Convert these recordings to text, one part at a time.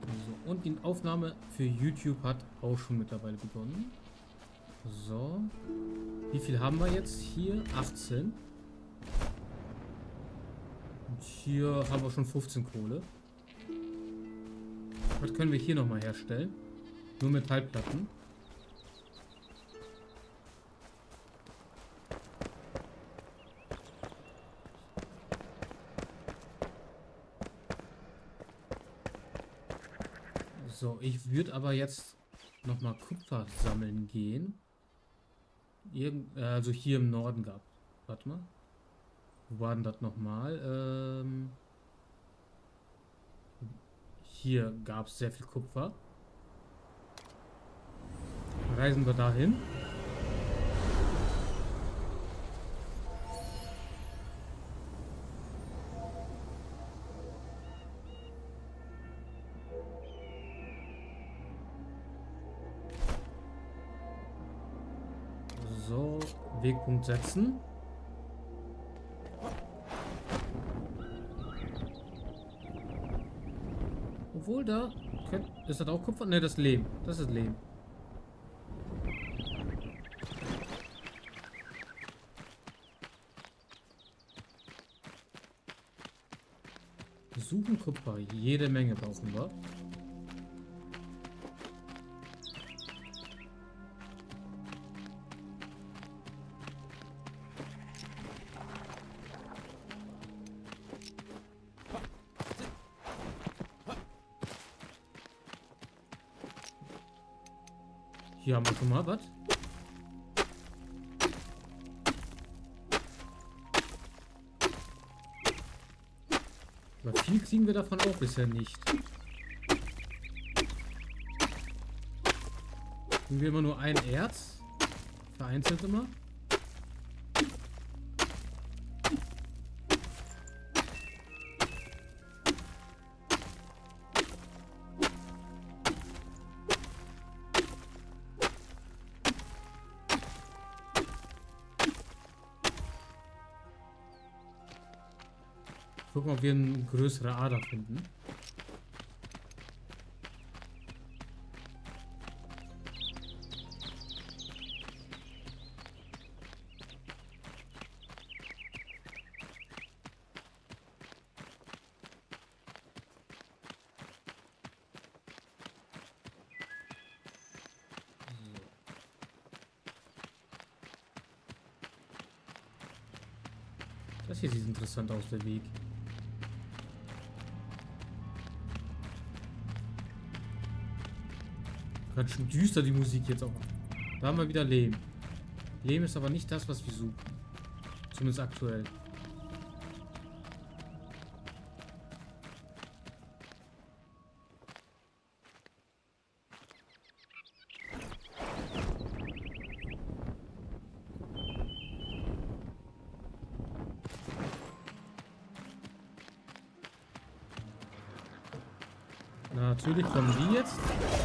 So, und die Aufnahme für YouTube hat auch schon mittlerweile begonnen. So. Wie viel haben wir jetzt? Hier 18. Und hier haben wir schon 15 Kohle. Was können wir hier nochmal herstellen? Nur Metallplatten. So, ich würde aber jetzt nochmal Kupfer sammeln gehen. Also hier im Norden gab. Warte mal. Wo war denn das nochmal? Hier gab es sehr viel Kupfer. Reisen wir dahin. So, Wegpunkt setzen. Obwohl da... Ist das auch Kupfer? Ne, das ist Lehm. Das ist Lehm. Wir suchen Kupfer. Jede Menge brauchen wir. Hier haben wir schon mal was. Aber viel kriegen wir davon auch bisher nicht. Kriegen wir immer nur ein Erz. Vereinzelt immer. Gucken, ob wir eine größere Ader finden. Das hier sieht interessant aus, der Weg. Ganz schön düster die Musik jetzt auch. Da haben wir wieder Lehm. Lehm ist aber nicht das, was wir suchen. Zumindest aktuell. Natürlich kommen die jetzt.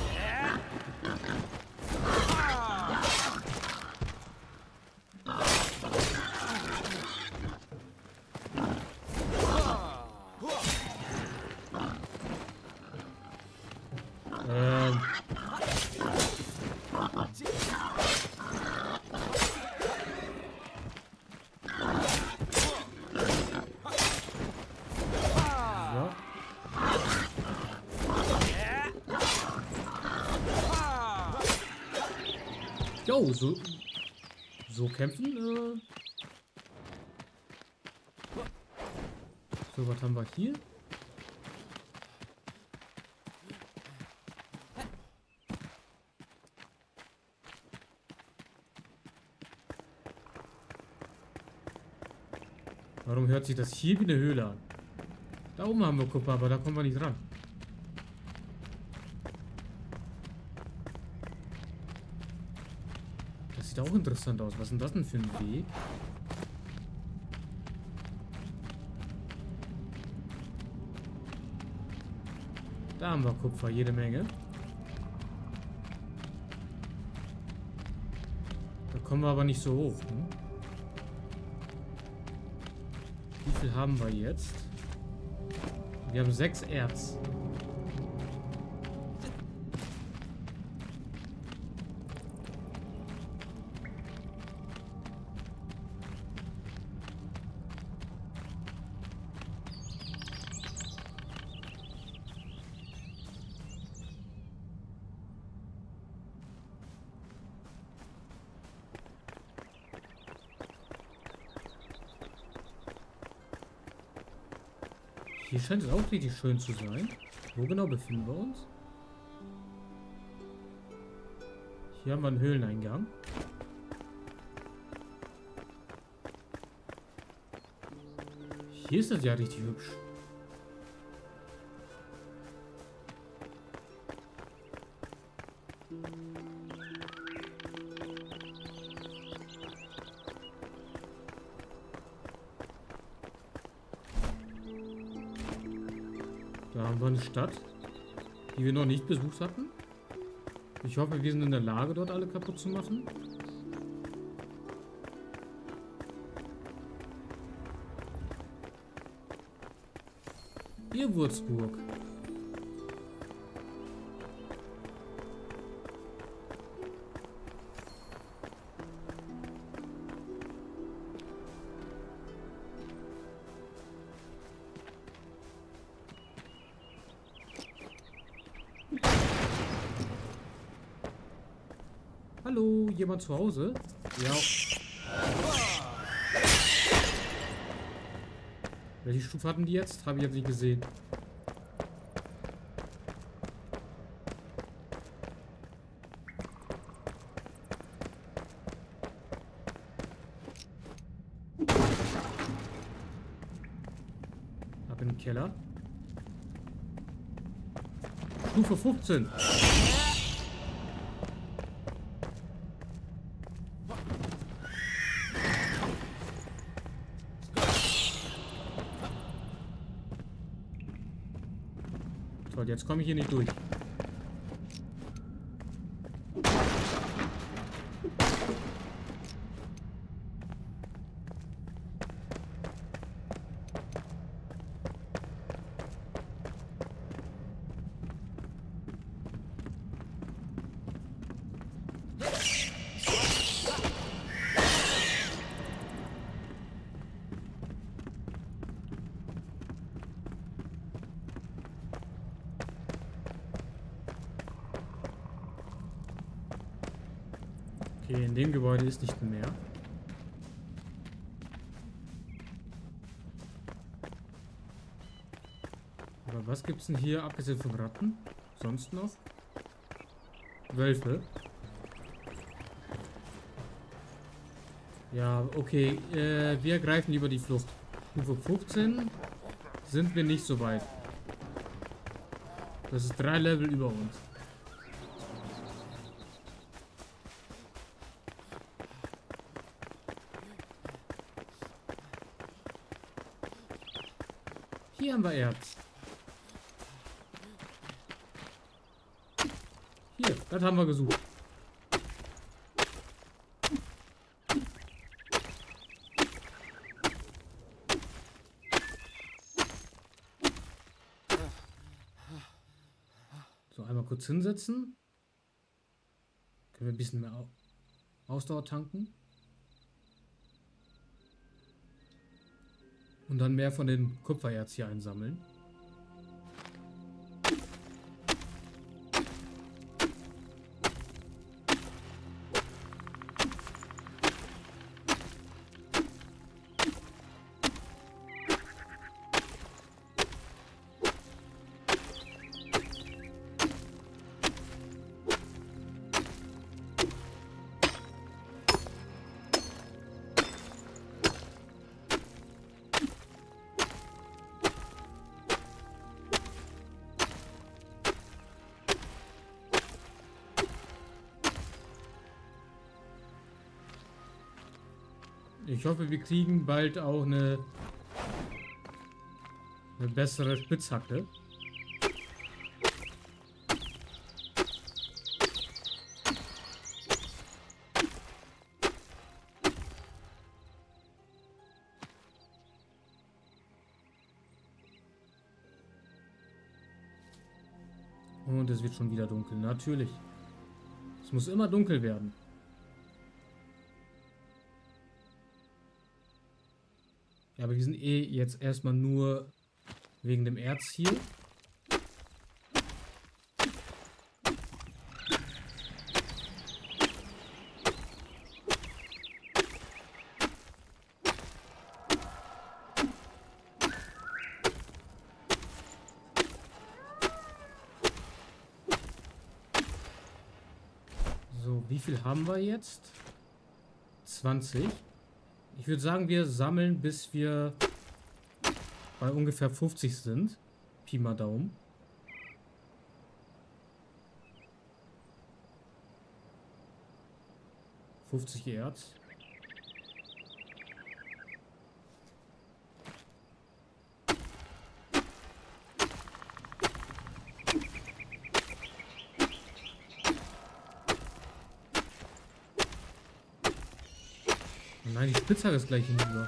Jo, so kämpfen. So, was haben wir hier? Warum hört sich das hier wie eine Höhle an? Da oben haben wir Kupfer, aber da kommen wir nicht ran. Das sieht auch interessant aus. Was ist denn das denn für ein Weg? Da haben wir Kupfer, jede Menge. Da kommen wir aber nicht so hoch. Ne? Wie viel haben wir jetzt? Wir haben 6 Erz. Hier scheint es auch richtig schön zu sein. Wo genau befinden wir uns? Hier haben wir einen Höhleneingang. Hier ist das ja richtig hübsch. Da haben wir eine Stadt, die wir noch nicht besucht hatten. Ich hoffe, wir sind in der Lage, dort alle kaputt zu machen. Hier Würzburg. Hallo, jemand zu Hause? Ja. Welche Stufe hatten die jetzt? Habe ich jetzt nicht gesehen. Ab in den Keller. Stufe 15. Toll, jetzt komme ich hier nicht durch. Okay, in dem Gebäude ist nicht mehr. Aber was gibt's denn hier, abgesehen von Ratten? Sonst noch? Wölfe. Ja, okay. Wir greifen lieber die Flucht. Stufe 15 sind wir nicht so weit. Das ist 3 Level über uns. Hier haben wir Erz. Hier, das haben wir gesucht. So, einmal kurz hinsetzen. Können wir ein bisschen mehr Ausdauer tanken. Und dann mehr von den Kupfererz hier einsammeln. Ich hoffe, wir kriegen bald auch eine bessere Spitzhacke. Und es wird schon wieder dunkel. Natürlich. Es muss immer dunkel werden. Ja, aber wir sind eh jetzt erstmal nur wegen dem Erz hier. wie viel haben wir jetzt? 20. Ich würde sagen, wir sammeln, bis wir bei ungefähr 50 sind. Pi mal Daumen. $50 Erz. Nein, die Spitzhacke ist gleich hinüber.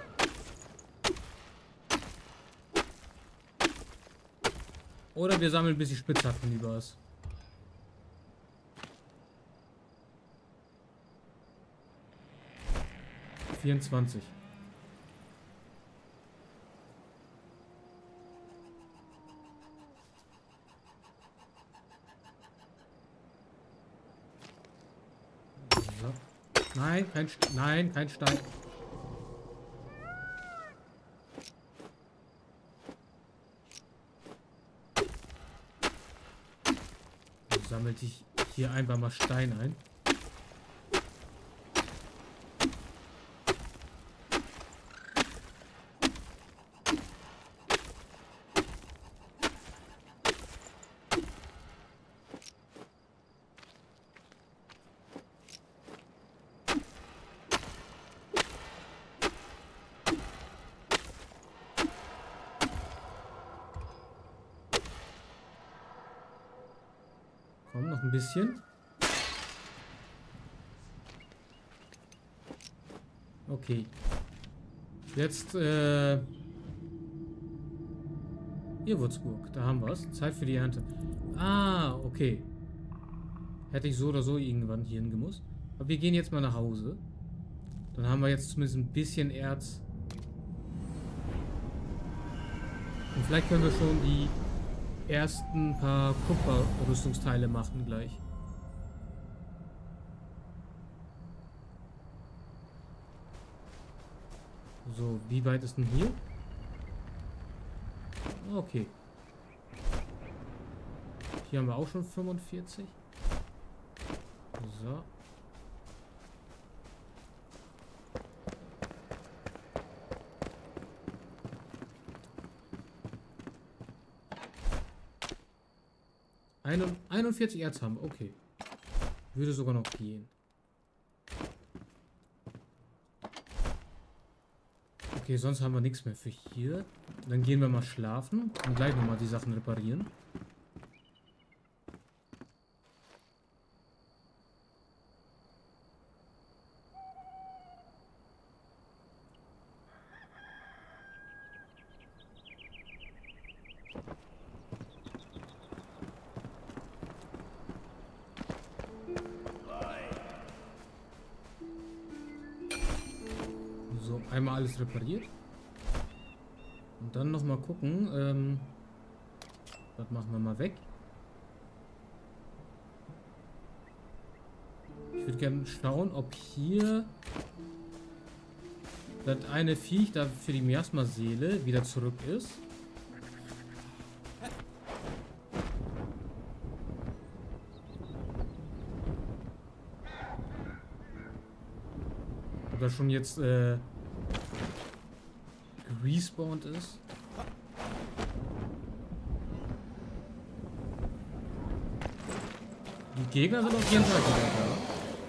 Oder wir sammeln, bis die Spitzhacke hinüber ist. $24. So. Nein, nein, kein Stein. Sammelt sich hier einfach mal Stein ein. Komm, noch ein bisschen. Okay. Jetzt, Würzburg. Da haben wir es. Zeit für die Ernte. Ah, okay. Hätte ich so oder so irgendwann hier hingemusst. Aber wir gehen jetzt mal nach Hause. Dann haben wir jetzt zumindest ein bisschen Erz. Und vielleicht können wir schon die ersten paar Kupferrüstungsteile machen gleich. So, wie weit ist denn hier? Okay. Hier haben wir auch schon 45. So. Eine 41 Erz haben, okay. Würde sogar noch gehen. Okay, sonst haben wir nichts mehr für hier. Dann gehen wir mal schlafen und gleich nochmal die Sachen reparieren. So, einmal alles repariert. Und dann nochmal gucken. Das machen wir mal weg. Ich würde gerne schauen, ob hier das eine Viech da für die Miasma-Seele wieder zurück ist. Ob er schon jetzt respawned ist. Die Gegner sind auf jeden Fall wieder da.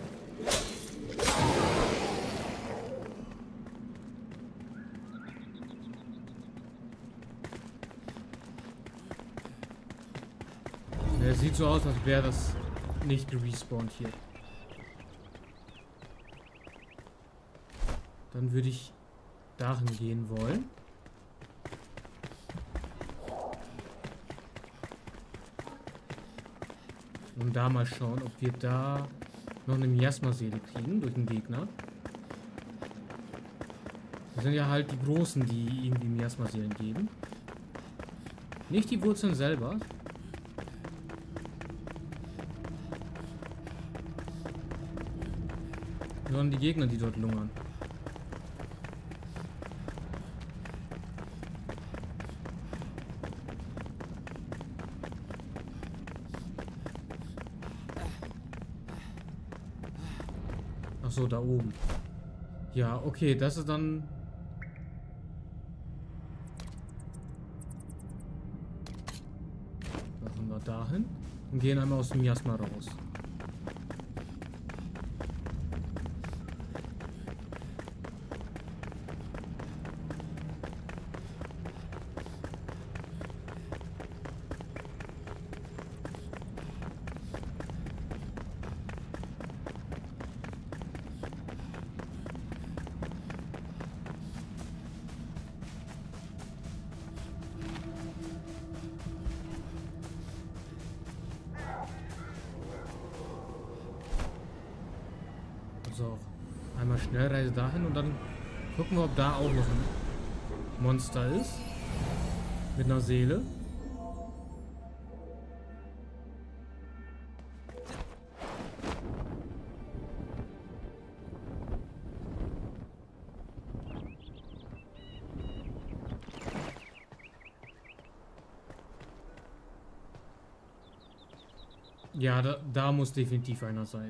Ja, sieht so aus, als wäre das nicht gerespawnt hier. Dann würde ich dahin gehen wollen. Und da mal schauen, ob wir da noch eine Miasma-Seele kriegen durch den Gegner. Das sind ja halt die Großen, die irgendwie Miasma-Seelen geben. Nicht die Wurzeln selber. Sondern die Gegner, die dort lungern. Achso, da oben. Ja, okay, das ist dann... Machen wir dahin und gehen einmal aus dem Miasma raus. So, einmal Schnellreise dahin und dann gucken wir, ob da auch noch ein Monster ist. Mit einer Seele. Ja, da muss definitiv einer sein.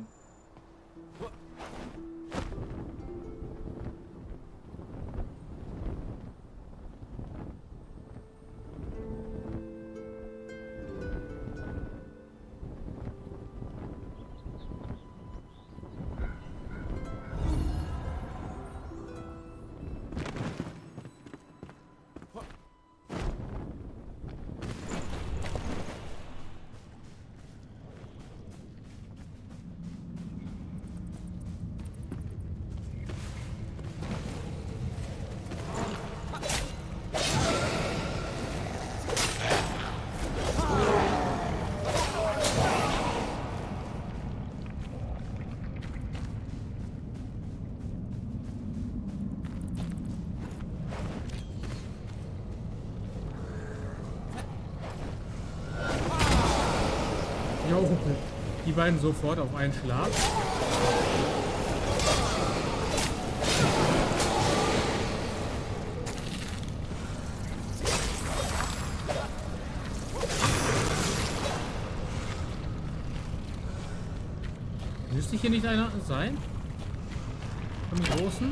Jo, die beiden sofort auf einen Schlag. Müsste hier nicht einer sein? Vom Großen?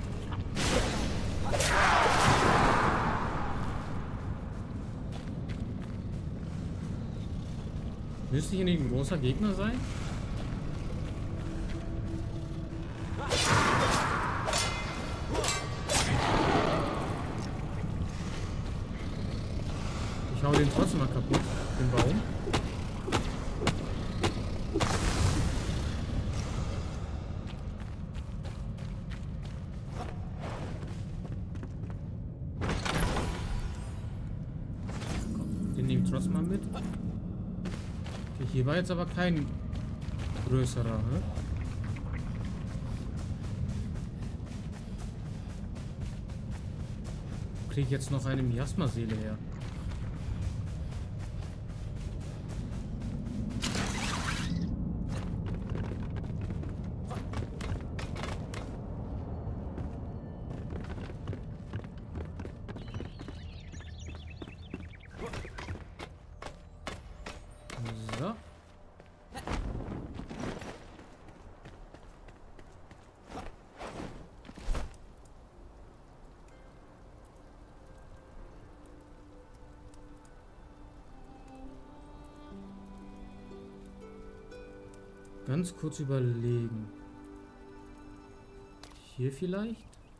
Müsste hier nicht ein großer Gegner sein? Ich hau den trotzdem mal kaputt, den Baum. Den nehme ich trotzdem mal mit. Okay, hier war jetzt aber kein größerer, ne? Kriege ich jetzt noch eine Miasma-Seele her? So. Ganz kurz überlegen. Hier vielleicht?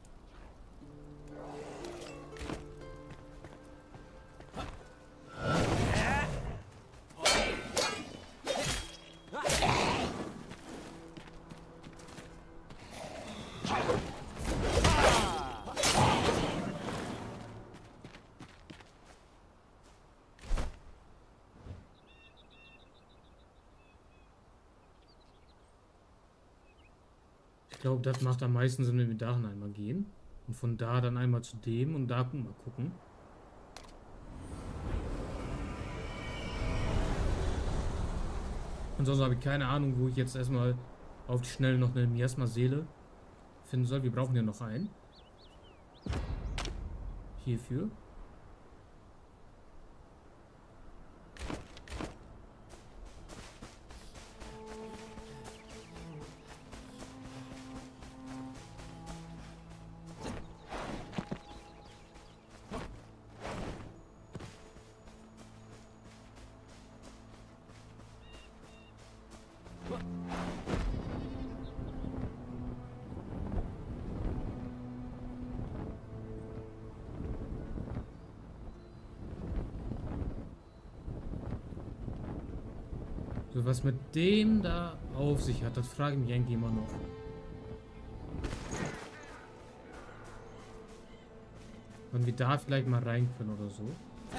Ich glaube, das macht am meisten Sinn, wenn wir dahin einmal gehen. Und von da dann einmal zu dem und da mal gucken. Ansonsten habe ich keine Ahnung, wo ich jetzt erstmal auf die Schnelle noch eine Miasma-Seele finden soll. Wir brauchen ja noch einen. Hierfür. So, was mit dem da auf sich hat, das frage ich mich eigentlich immer noch. Wenn wir da vielleicht mal rein können oder so.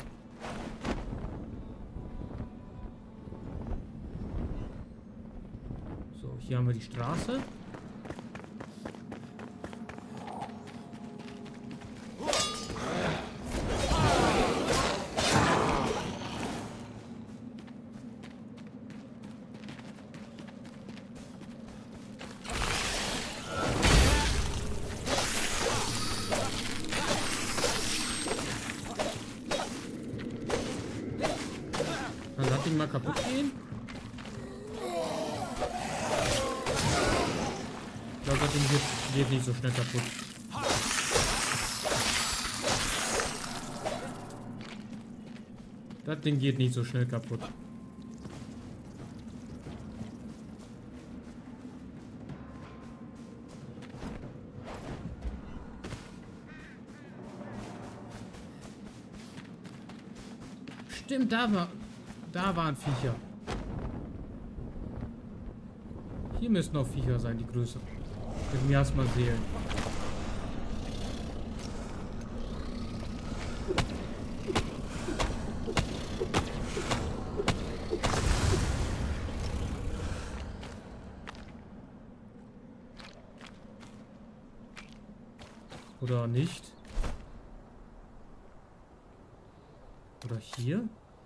So, hier haben wir die Straße. Dann lass ihn mal kaputt gehen. Ich glaube, das Ding geht nicht so schnell kaputt. Das Ding geht nicht so schnell kaputt. Stimmt, da waren Viecher. Hier müssen noch Viecher sein, die größeren. Mit Miasma-Seelen. Oder nicht? Oder hier?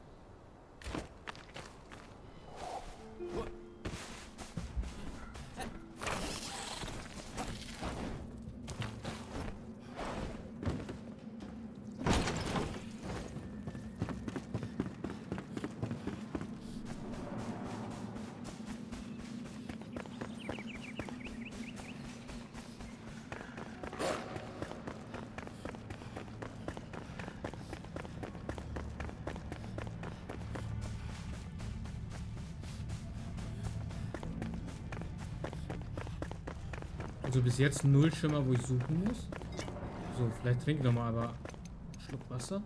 Also bis jetzt null Schimmer, wo ich suchen muss. So, vielleicht trinke ich nochmal aber einen Schluck Wasser.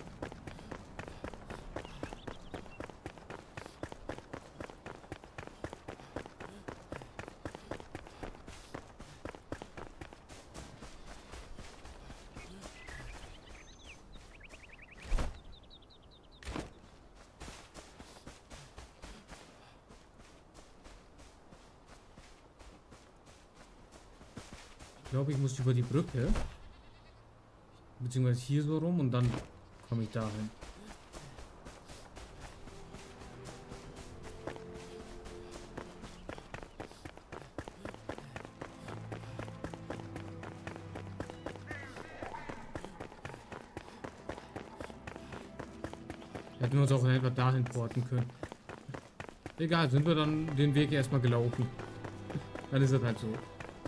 Ich glaube, ich muss über die Brücke. Beziehungsweise hier so rum und dann komme ich dahin. Hätten wir uns auch einfach dahin porten können. Egal, sind wir dann den Weg erstmal gelaufen. Dann ist es halt so.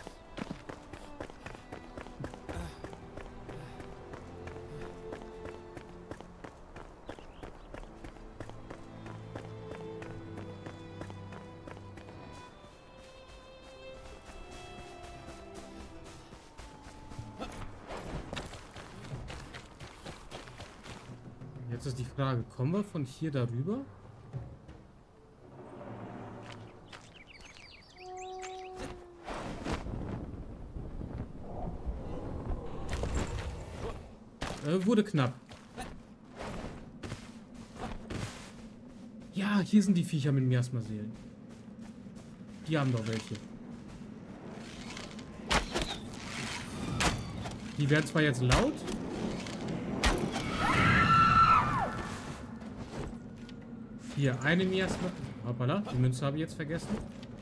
Jetzt ist die Frage, kommen wir von hier darüber? Wurde knapp. Ja, hier sind die Viecher mit Miasma-Seelen. Die haben doch welche. Die werden zwar jetzt laut. Hier, eine Miasma. Hoppala, die Münze habe ich jetzt vergessen.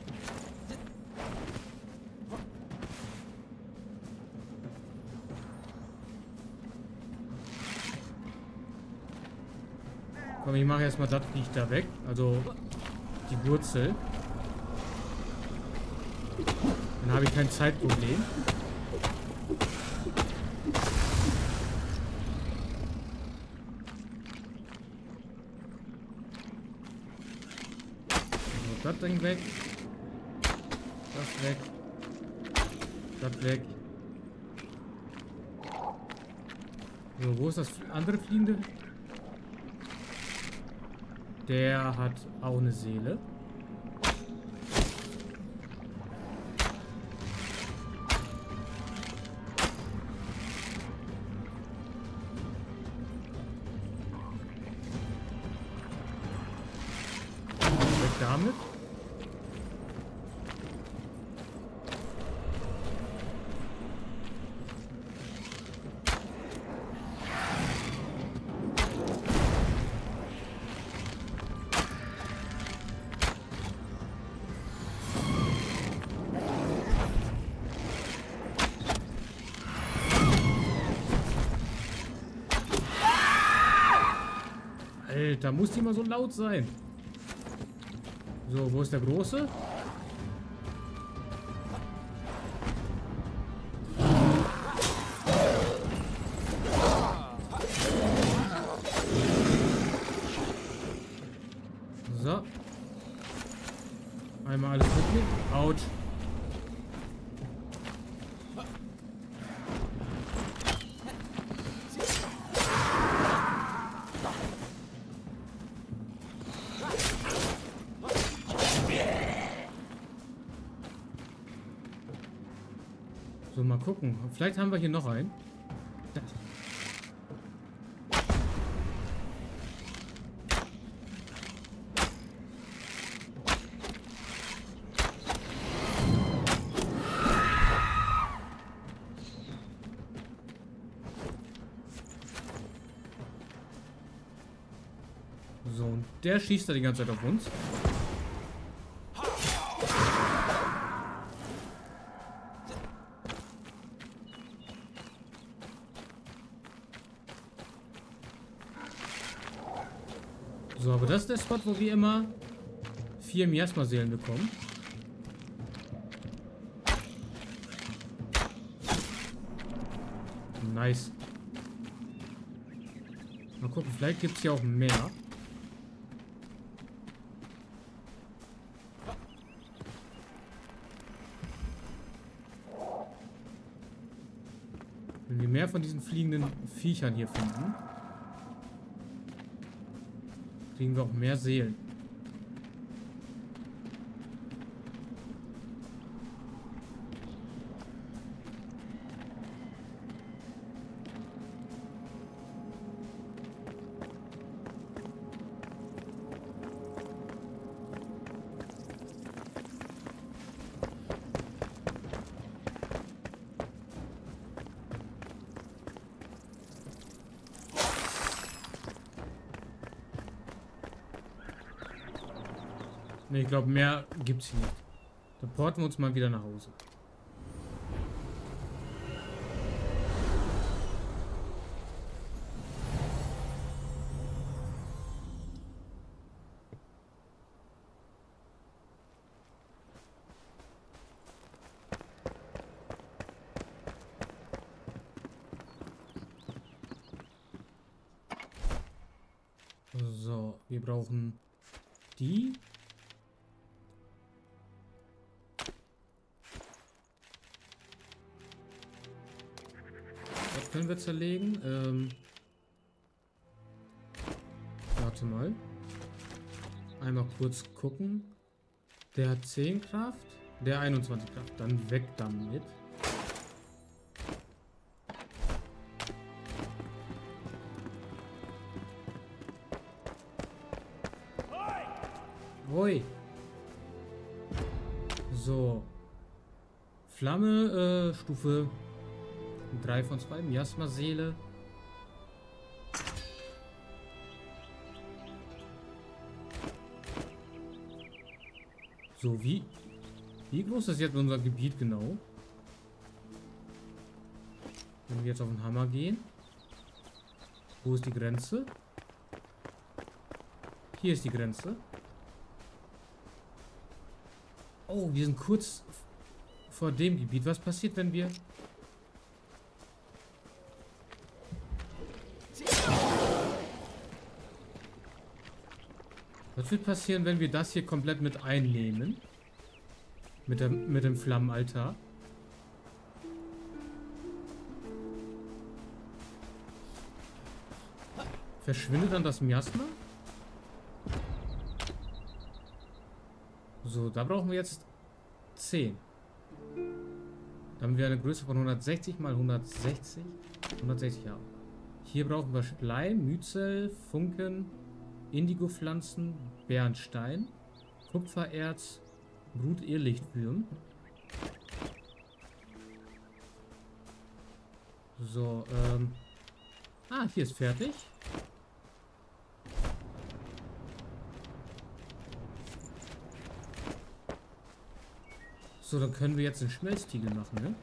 Komm, ich mache erstmal das Viech da weg. Also die Wurzel. Dann habe ich kein Zeitproblem. So, das Ding weg. Das weg. Das weg. So, wo ist das andere Fliegende? Der hat auch eine Seele. damit. Alter, muss die mal so laut sein? So, wo ist der Große? So. Einmal alles mitnehmen. Autsch. So, mal gucken. Vielleicht haben wir hier noch einen. Das. So, und der schießt da die ganze Zeit auf uns. So, aber das ist der Spot, wo wir immer 4 Miasma-Seelen bekommen. Nice. Mal gucken, vielleicht gibt es hier auch mehr. Wenn wir mehr von diesen fliegenden Viechern hier finden, kriegen wir auch mehr Seelen. Ne, ich glaube, mehr gibt's hier nicht. Dann porten wir uns mal wieder nach Hause. So, wir brauchen die. Das können wir zerlegen. Warte mal. Einmal kurz gucken. Der hat 10 Kraft. Der 21 Kraft. Dann weg damit. Hoi. So. Flamme, Stufe 3 von 2. Miasma-Seele. So, wie groß ist jetzt unser Gebiet genau? Wenn wir jetzt auf den Hammer gehen. Wo ist die Grenze? Hier ist die Grenze. Oh, wir sind kurz vor dem Gebiet. Was passiert, wenn wir... Was wird passieren, wenn wir das hier komplett mit einnehmen? Mit dem Flammenaltar? Verschwindet dann das Miasma? So, da brauchen wir jetzt 10. Dann haben wir eine Größe von 160 mal 160. 160, ja. Hier brauchen wir Blei, Myzel, Funken, Indigo-Pflanzen, Bernstein. Kupfererz, Brutirrlichtwürm. So, hier ist fertig. So, dann können wir jetzt den Schmelztiegel machen, ne?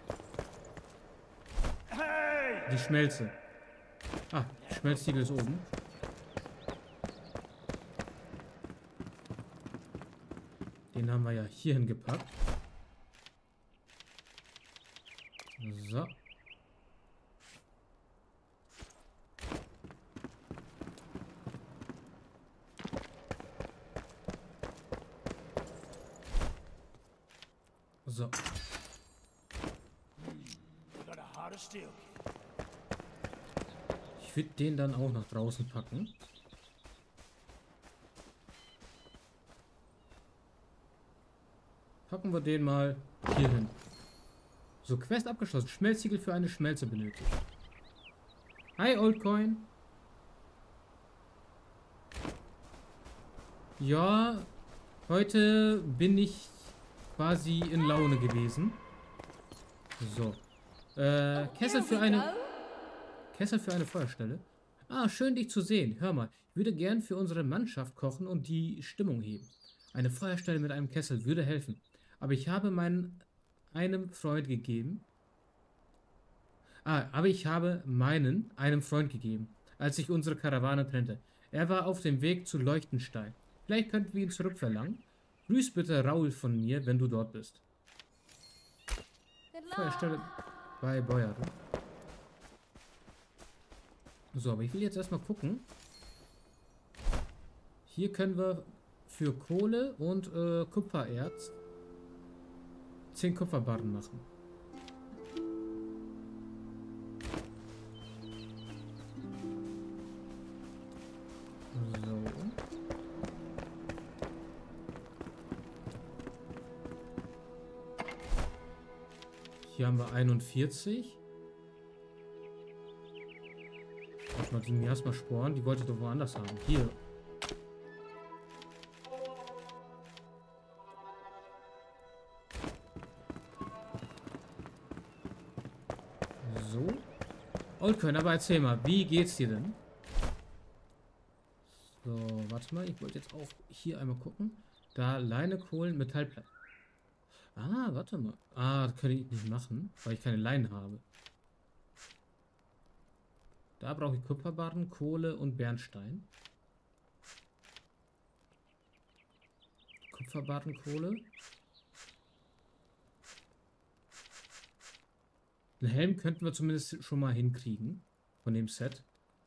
Die Schmelze. Ah, Schmelztiegel ist oben. Den haben wir ja hier hingepackt. So. So. Ich würde den dann auch nach draußen packen. Packen wir den mal hier hin. So, Quest abgeschlossen. Schmelztiegel für eine Schmelze benötigt. Hi, Oldcoin. Ja, heute bin ich quasi in Laune gewesen. So. Kessel für eine Feuerstelle. Ah, schön dich zu sehen. Hör mal, ich würde gern für unsere Mannschaft kochen und die Stimmung heben. Eine Feuerstelle mit einem Kessel würde helfen. Aber ich habe einem Freund gegeben. Einem Freund gegeben, als sich unsere Karawane trennte. Er war auf dem Weg zu Leuchtenstein. Vielleicht könnten wir ihn zurückverlangen. Grüß bitte Raul von mir, wenn du dort bist. Feuerstelle bei Bäuerin. So, aber ich will jetzt erstmal gucken. Hier können wir für Kohle und Kupfererz 10 Kupferbarren machen. So. Hier haben wir 41. Warte mal, die Miasma-Sporen, die wollte ich doch woanders haben. Hier. So. Oldcoin, aber erzähl mal, wie geht's dir denn? So, warte mal, ich wollte jetzt auch hier einmal gucken. Da Leine, Kohlen, Metallplatten. Ah, warte mal. Ah, das kann ich nicht machen, weil ich keine Leinen habe. Da brauche ich Kupferbarren, Kohle und Bernstein. Kupferbarren, Kohle. Einen Helm könnten wir zumindest schon mal hinkriegen. Von dem Set.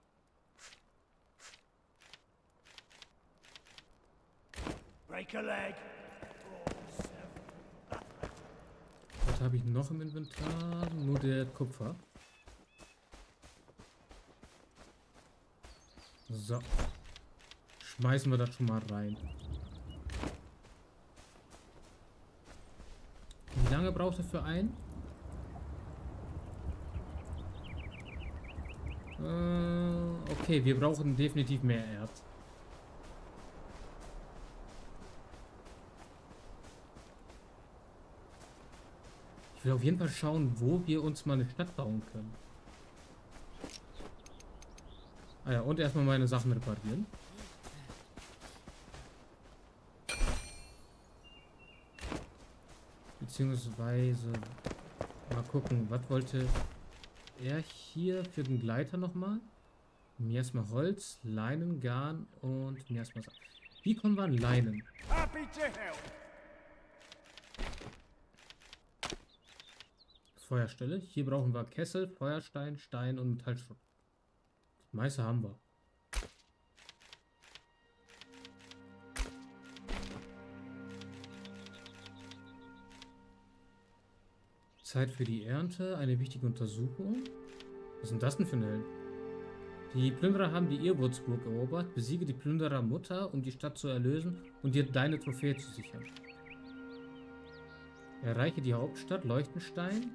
Break a leg. Was habe ich noch im Inventar? Nur der Kupfer. So. Schmeißen wir das schon mal rein. Wie lange braucht er für einen? Okay, wir brauchen definitiv mehr Erz. Ich will auf jeden Fall schauen, wo wir uns mal eine Stadt bauen können. Ah ja, und erstmal meine Sachen reparieren. Beziehungsweise mal gucken, was wollte er hier für den Gleiter nochmal? Miasma Holz, Leinen, Garn und Miasma. Wie kommen wir an Leinen? Feuerstelle. Hier brauchen wir Kessel, Feuerstein, Stein und Metallschrott. Das meiste haben wir. Zeit für die Ernte. Eine wichtige Untersuchung. Was ist denn das denn für ein Held? Die Plünderer haben die Irrwurzburg erobert. Besiege die Plünderer-Mutter, um die Stadt zu erlösen und dir deine Trophäe zu sichern. Erreiche die Hauptstadt Leuchtenstein.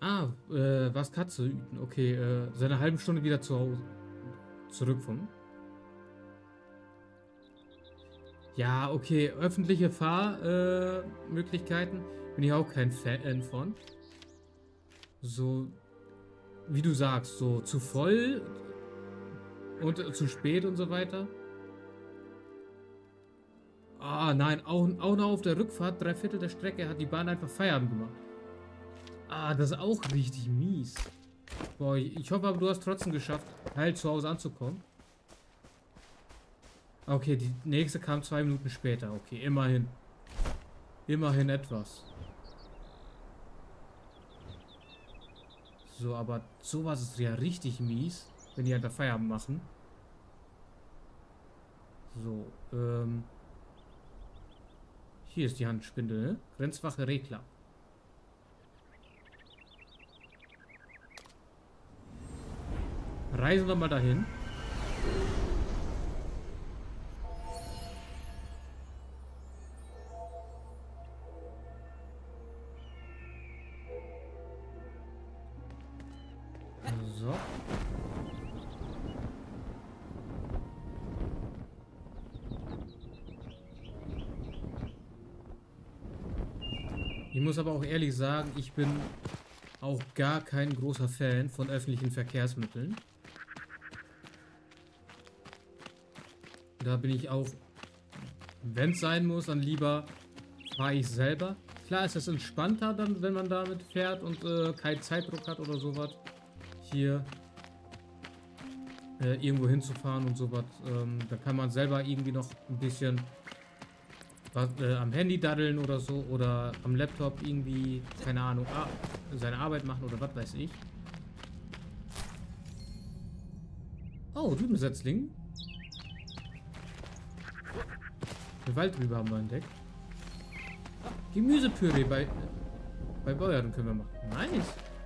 Was Katze üben. Okay, seine halben Stunde wieder zu Hause. Zurück von. Ja, okay, öffentliche Fahrmöglichkeiten bin ich auch kein Fan von. So, wie du sagst, so zu voll und zu spät und so weiter. Ah, nein, auch noch auf der Rückfahrt, 3/4 der Strecke hat die Bahn einfach Feierabend gemacht. Ah, das ist auch richtig mies. Boah, ich hoffe aber, du hast trotzdem geschafft, heil zu Hause anzukommen. Okay, die nächste kam 2 Minuten später. Okay, immerhin. Immerhin etwas. So, aber sowas ist ja richtig mies, wenn die einfach Feierabend machen. So, hier ist die Handspindel, ne? Grenzwache Regler. Reisen wir mal dahin. So. Ich muss aber auch ehrlich sagen, ich bin auch gar kein großer Fan von öffentlichen Verkehrsmitteln. Da bin ich auch, wenn es sein muss, dann lieber fahre ich selber. Klar ist es entspannter, dann, wenn man damit fährt und keinen Zeitdruck hat oder sowas. Hier irgendwo hinzufahren und sowas. Da kann man selber irgendwie noch ein bisschen was, am Handy daddeln oder so. Oder am Laptop irgendwie, keine Ahnung, seine Arbeit machen oder was weiß ich. Oh, Rübensetzling. Eine Waldrübe haben wir entdeckt. Gemüsepüree bei Bäuerin können wir machen. Nice.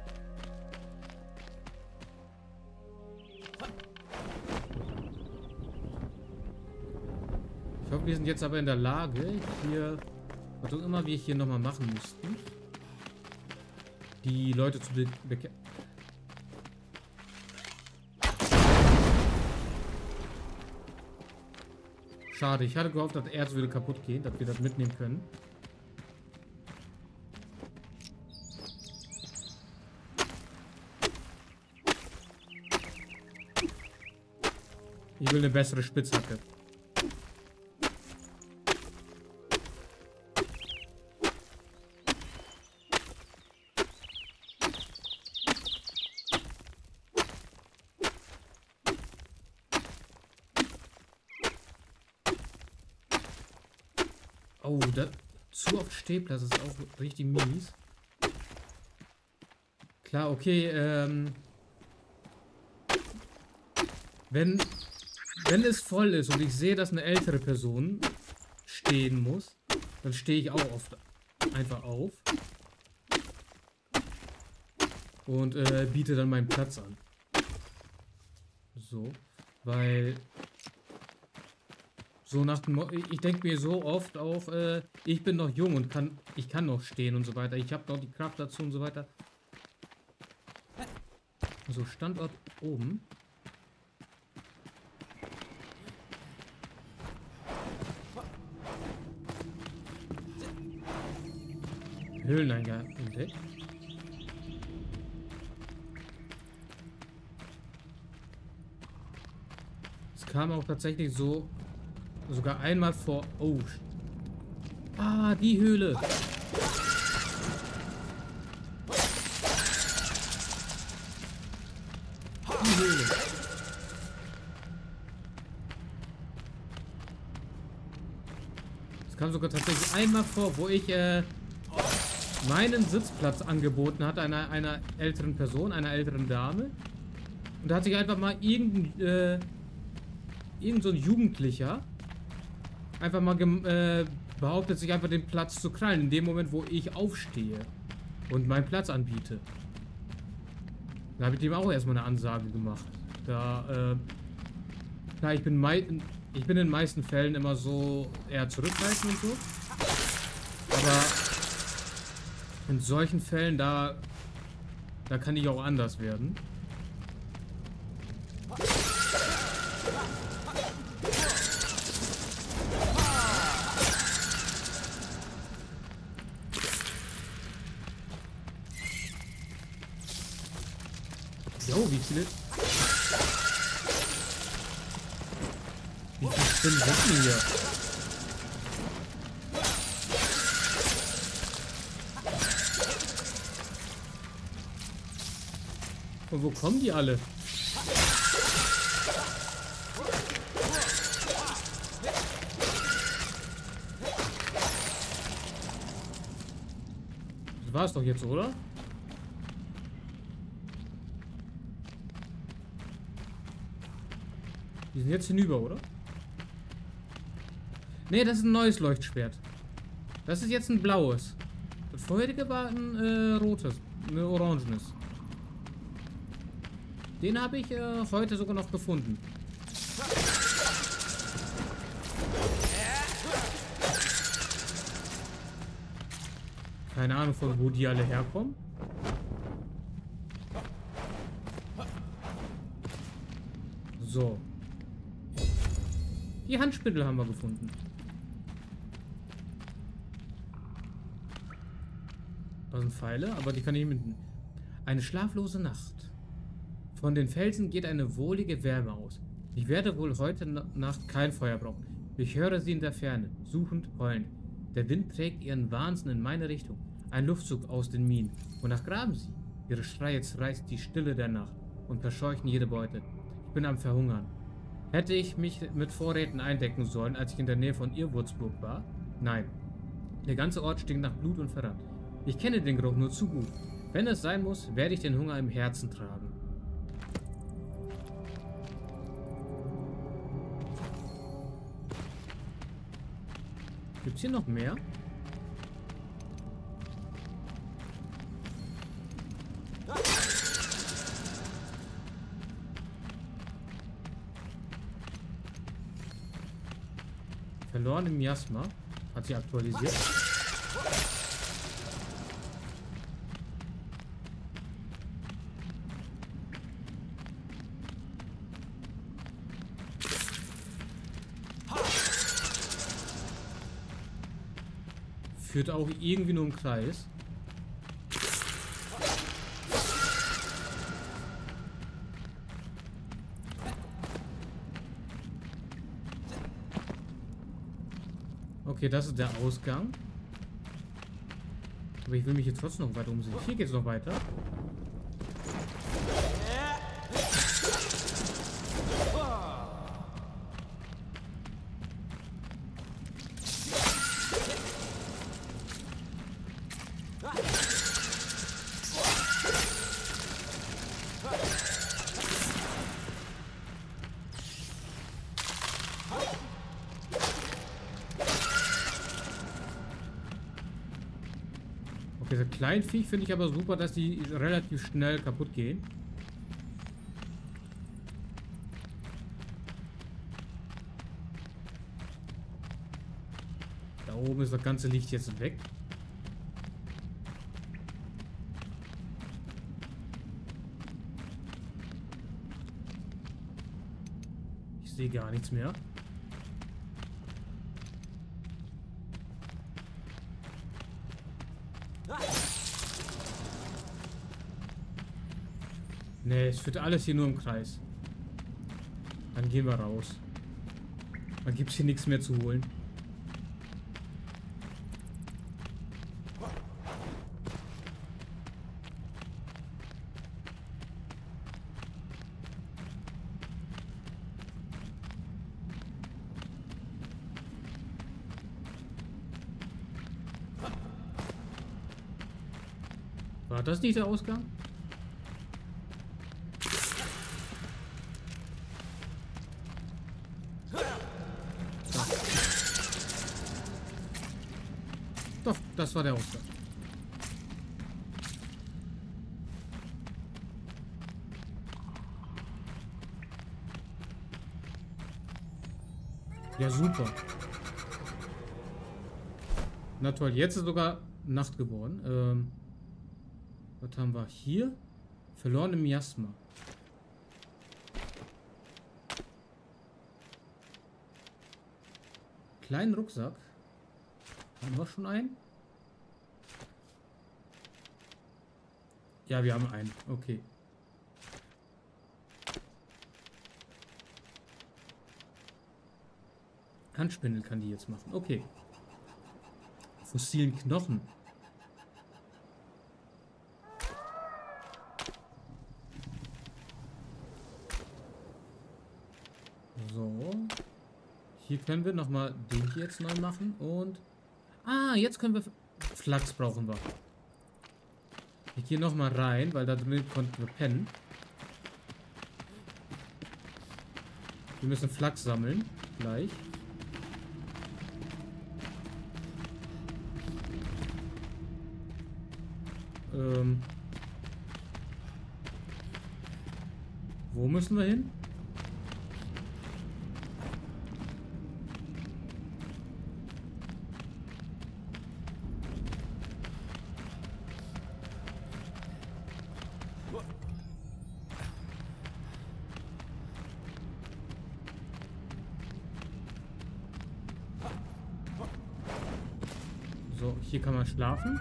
Ich hoffe, wir sind jetzt aber in der Lage, hier, was auch immer wir hier nochmal machen müssten, die Leute zu bekämpfen. Schade, ich hatte gehofft, das Erz würde kaputt gehen, dass wir das mitnehmen können. Ich will eine bessere Spitzhacke. Oh, zu oft Stehplatz ist auch richtig mies. Klar, okay, wenn es voll ist und ich sehe, dass eine ältere Person stehen muss, dann stehe ich auch oft einfach auf und biete dann meinen Platz an. So, weil so nach dem ich denke mir so oft auch, ich bin noch jung und ich kann noch stehen und so weiter. Ich habe noch die Kraft dazu und so weiter. So, Standort oben. Höhleneingang entdeckt. Es kam auch tatsächlich so sogar einmal vor. Oh. Ah, die Höhle. Die Höhle. Es kam sogar tatsächlich einmal vor, wo ich meinen Sitzplatz angeboten hatte einer älteren Person, einer älteren Dame. Und da hat sich einfach mal irgend so ein Jugendlicher einfach mal behauptet, sich einfach den Platz zu krallen, in dem Moment, wo ich aufstehe und meinen Platz anbiete. Da habe ich dem auch erstmal eine Ansage gemacht. Da, klar, ich bin in den meisten Fällen immer so eher zurückhaltend und so. Aber in solchen Fällen, da Da kann ich auch anders werden. Jo, wie viele Spinnen sind denn hier? Und wo kommen die alle? Das war es doch jetzt, oder? Die sind jetzt hinüber, oder? Ne, das ist ein neues Leuchtschwert. Das ist jetzt ein blaues. Das vorherige war ein rotes, ein orangenes. Den habe ich heute sogar noch gefunden. Keine Ahnung, von wo die alle herkommen. So. Die Handspindel haben wir gefunden. Das sind Pfeile, aber die kann ich mitnehmen. Eine schlaflose Nacht. Von den Felsen geht eine wohlige Wärme aus. Ich werde wohl heute Nacht kein Feuer brauchen. Ich höre sie in der Ferne, suchend, heulend. Der Wind trägt ihren Wahnsinn in meine Richtung. Ein Luftzug aus den Minen. Wonach graben sie? Ihre Schreie zerreißt die Stille der Nacht und verscheuchen jede Beute. Ich bin am Verhungern. Hätte ich mich mit Vorräten eindecken sollen, als ich in der Nähe von Irrwurzburg war? Nein. Der ganze Ort stinkt nach Blut und Verrat. Ich kenne den Geruch nur zu gut. Wenn es sein muss, werde ich den Hunger im Herzen tragen. Gibt's hier noch mehr? Verloren im Miasma. Hat sie aktualisiert. Führt auch irgendwie nur im Kreis. Okay, das ist der Ausgang. Aber ich will mich jetzt trotzdem noch weiter umsehen. Hier geht es noch weiter. Okay, diese kleinen Viech finde ich aber super, dass die relativ schnell kaputt gehen. Da oben ist das ganze Licht jetzt weg. Ich sehe gar nichts mehr. Ne, es führt alles hier nur im Kreis. Dann gehen wir raus. Dann gibt es hier nichts mehr zu holen. War das nicht der Ausgang? Doch, das war der Ausgang. Ja, super. Na toll, jetzt ist sogar Nacht geworden. Was haben wir hier? Verlorene Miasma. Kleinen Rucksack. Haben wir schon einen? Ja, wir haben einen. Okay. Handspindel kann die jetzt machen. Okay. Fossilen Knochen. So. Hier können wir nochmal den hier jetzt neu machen. Und... Ah, jetzt können wir... Flachs brauchen wir. Ich gehe nochmal rein, weil da drin konnten wir pennen. Wir müssen Flachs sammeln. Gleich. Wo müssen wir hin? So, hier kann man schlafen.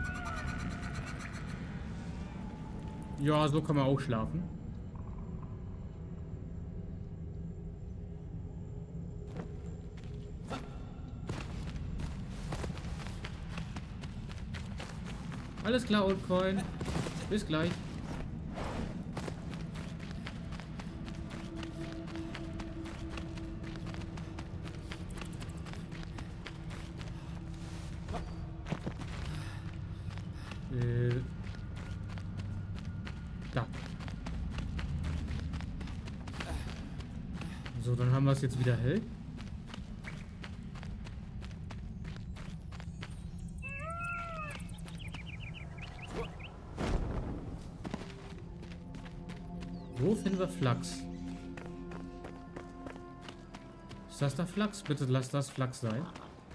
Ja, so kann man auch schlafen. Alles klar, Oldcoin. Bis gleich. Da. So, dann haben wir es jetzt wieder hell. Wo finden wir Flachs? Ist das da Flachs? Bitte lass das Flachs sein.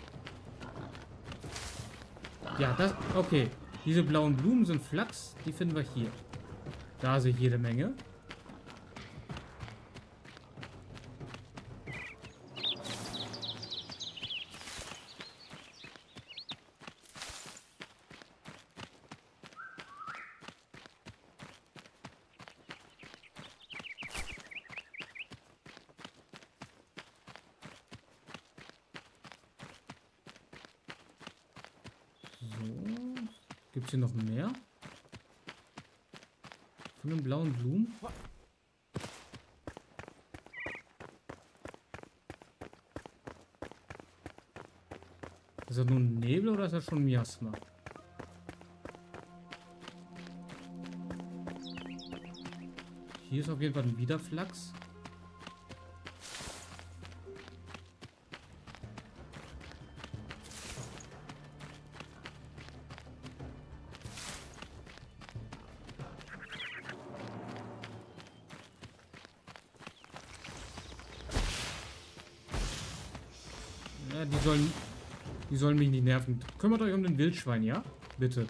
Ja, das... Okay. Diese blauen Blumen sind Flachs. Die finden wir hier. Da sehe ich jede Menge. Gibt es hier noch mehr? Von den blauen Blumen? Ist das nur ein Nebel oder ist das schon Miasma? Hier ist auf jeden Fall wieder Flachs. Ja, die sollen mich nicht nerven. Kümmert euch um den Wildschwein, ja? Bitte.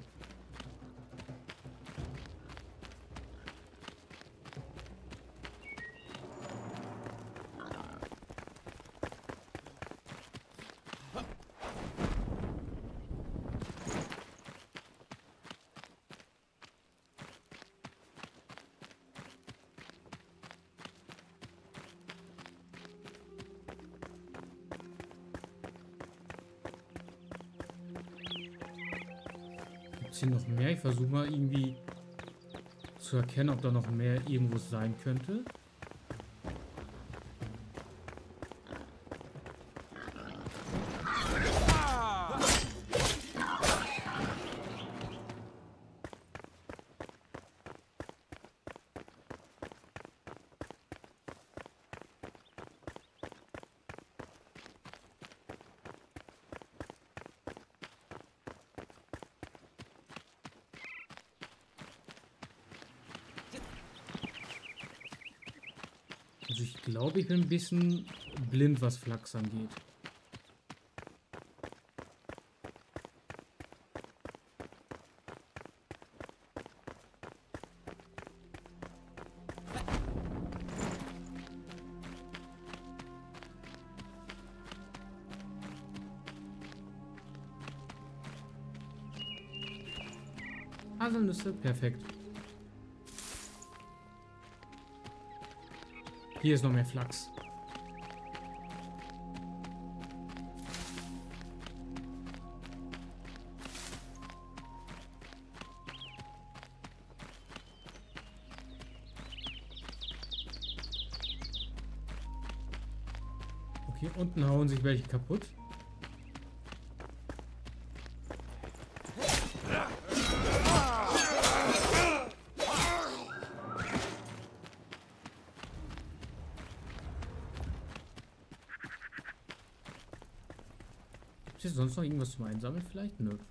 Hier noch mehr? Ich versuche mal irgendwie zu erkennen, ob da noch mehr irgendwo sein könnte. Also ich glaube, ich bin ein bisschen blind, was Flachs angeht. Haselnüsse, perfekt. Hier ist noch mehr Flachs. Okay, unten hauen sich welche kaputt. Gibt es sonst noch irgendwas zum Einsammeln vielleicht? Nö.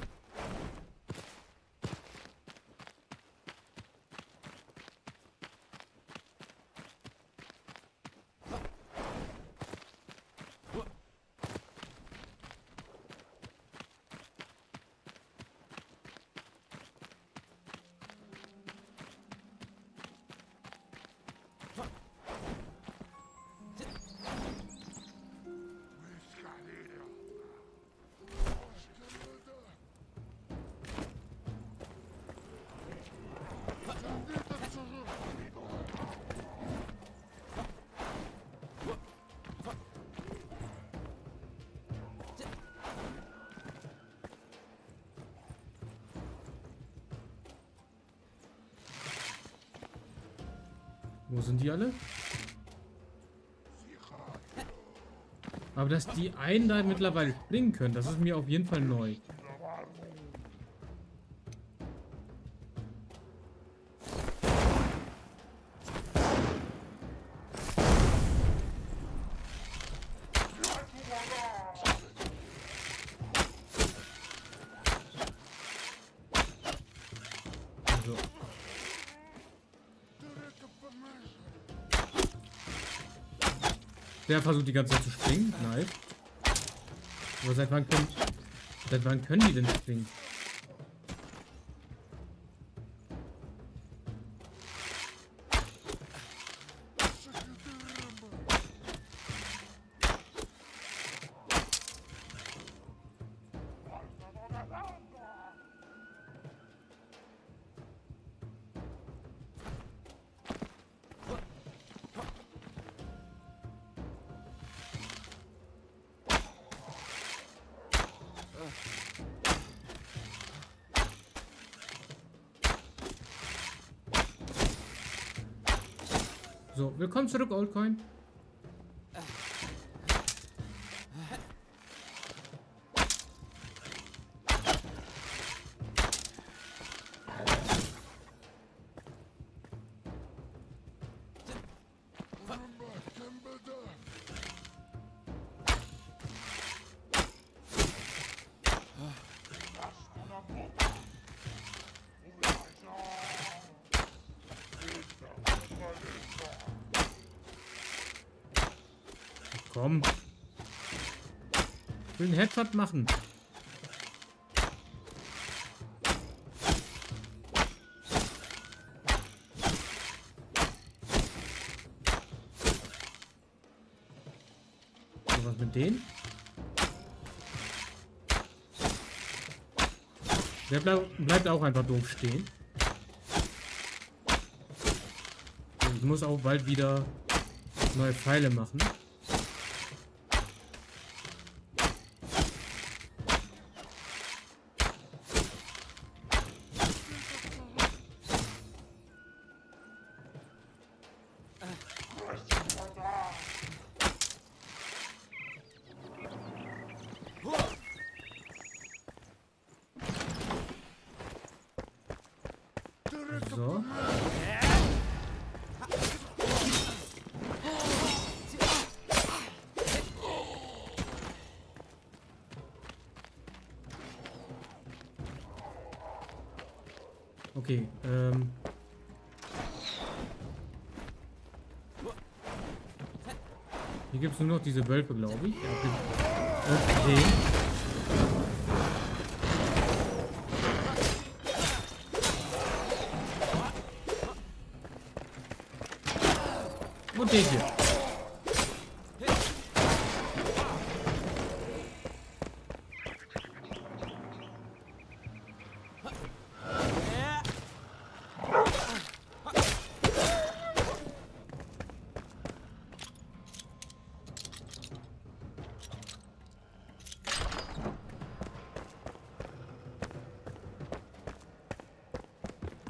Wo sind die alle? Aber dass die einen da mittlerweile springen können, das ist mir auf jeden Fall neu. Also. Der versucht die ganze Zeit zu springen. Nice. Aber seit wann können die denn springen? So, willkommen zurück, Oldcoin. Komm. Ich will einen Headshot machen. So, was mit denen? Der bleibt auch einfach doof stehen. Ich muss auch bald wieder neue Pfeile machen. So. Okay, hier gibt es nur noch diese Wölfe, glaube ich. Okay. Und den hier.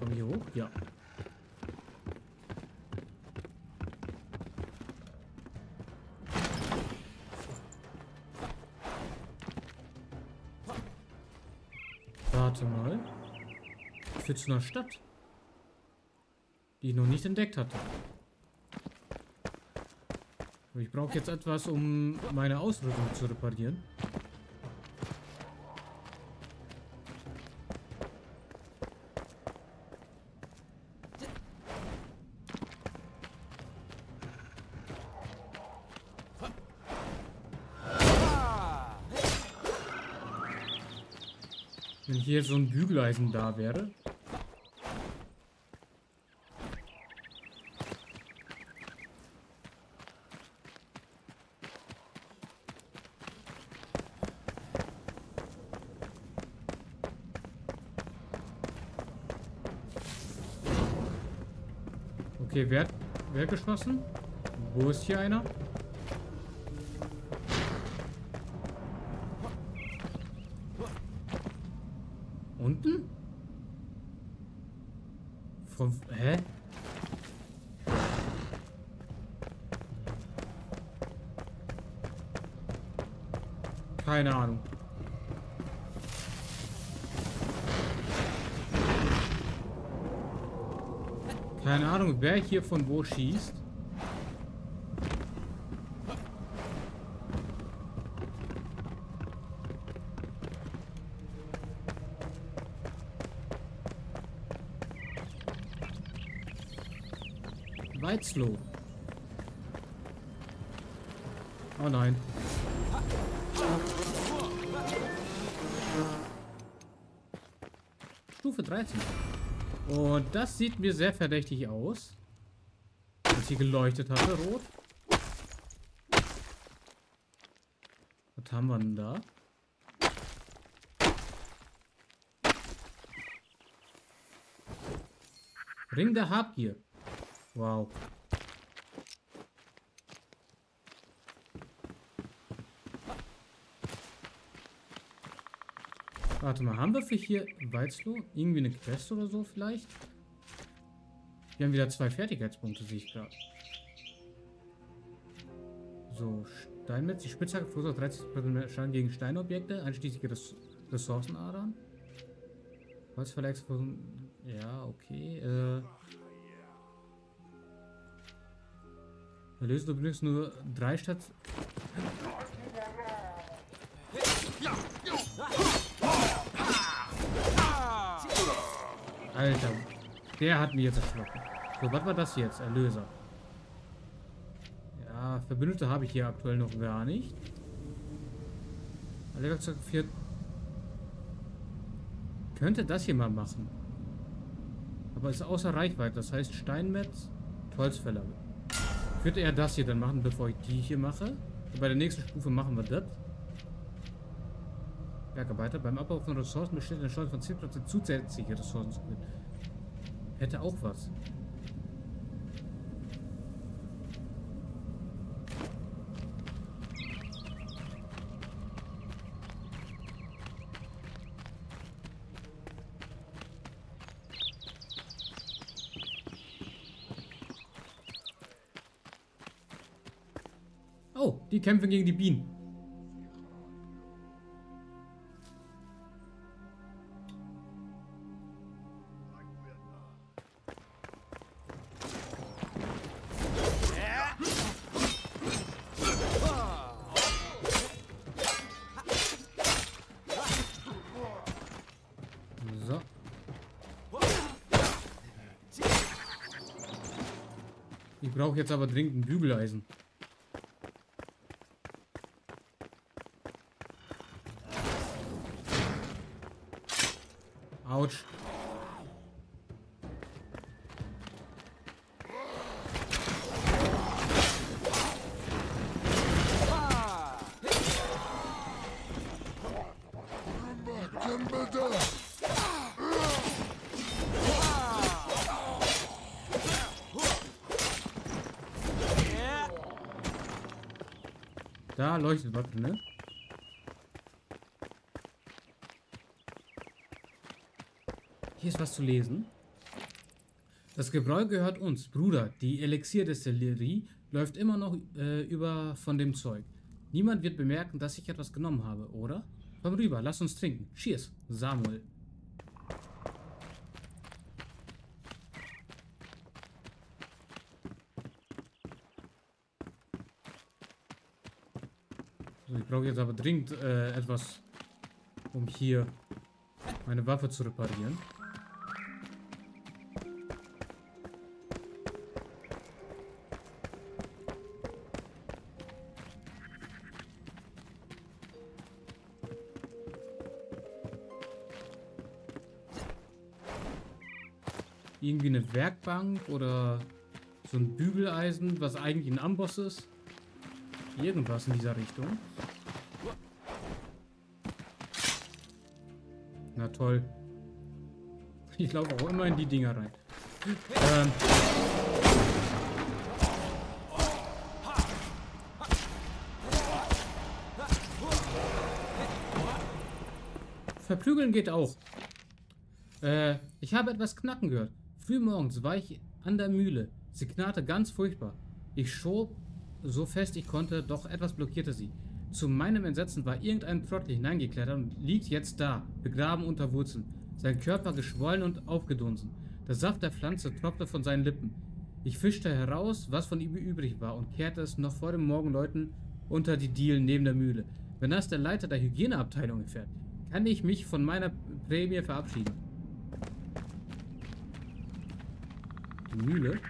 Komm ich hier hoch? Ja. Warte mal. Führt zu einer Stadt, die ich noch nicht entdeckt hatte. Aber ich brauche jetzt etwas, um meine Ausrüstung zu reparieren. Wenn hier so ein Bügeleisen da wäre. Okay, wer hat geschossen? Wo ist hier einer? Unten? Hä? Keine Ahnung. Keine Ahnung, wer hier von wo schießt. Weizlow. Oh nein. Stufe 13. Und das sieht mir sehr verdächtig aus. Als hier geleuchtet hatte, rot. Was haben wir denn da? Ring der Habgier. Wow. Warte mal, haben wir für hier Weizlow irgendwie eine Quest oder so vielleicht? Wir haben wieder 2 Fertigkeitspunkte, sehe ich gerade. So, Steinmetz, die Spitzhacke verursacht 30% mehr Schaden gegen Steinobjekte, einschließlich Ressourcenadern. Holzverlex, ja, okay. Erlösen übrigens nur 3 statt. Alter, der hat mich jetzt erschrocken. So, was war das jetzt? Erlöser. Ja, Verbündete habe ich hier aktuell noch gar nicht. Werkzeug 4. Könnte das hier mal machen. Aber ist außer Reichweite. Das heißt Steinmetz, Holzfäller. Ich würde eher das hier dann machen, bevor ich die hier mache. Und bei der nächsten Stufe machen wir das. Bergarbeiter. Beim Abbau von Ressourcen besteht eine Chance von 10% zusätzliche Ressourcen zu gewinnen. Hätte auch was. Oh, die kämpfen gegen die Bienen. So. Ich brauche jetzt aber dringend ein Bügeleisen. Autsch. Da leuchtet was, ne? Hier ist was zu lesen. Das Gebräu gehört uns, Bruder. Die Elixierdestillerie läuft immer noch über von dem Zeug. Niemand wird bemerken, dass ich etwas genommen habe, oder? Komm rüber, lass uns trinken. Cheers, Samuel. So, ich brauche jetzt aber dringend etwas, um hier meine Waffe zu reparieren. Irgendwie eine Werkbank oder so ein Bügeleisen, was eigentlich ein Amboss ist. Irgendwas in dieser Richtung. Na toll. Ich laufe auch immer in die Dinger rein. Verprügeln geht auch. Ich habe etwas knacken gehört. Frühmorgens war ich an der Mühle. Sie knarrte ganz furchtbar. Ich schob so fest ich konnte, doch etwas blockierte sie. Zu meinem Entsetzen war irgendein Trottel hineingeklettert und liegt jetzt da, begraben unter Wurzeln. Sein Körper geschwollen und aufgedunsen. Der Saft der Pflanze tropfte von seinen Lippen. Ich fischte heraus, was von ihm übrig war und kehrte es noch vor dem Morgenläuten unter die Dielen neben der Mühle. Wenn das der Leiter der Hygieneabteilung erfährt, kann ich mich von meiner Prämie verabschieden. Die Mühle?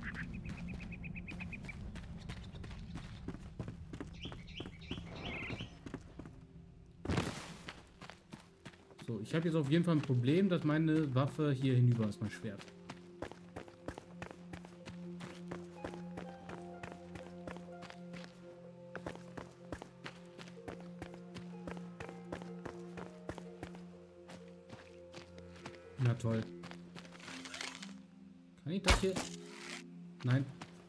So, ich habe jetzt auf jeden Fall ein Problem, dass meine Waffe hier hinüber ist, mein Schwert. Na toll. Kann ich das hier? Nein.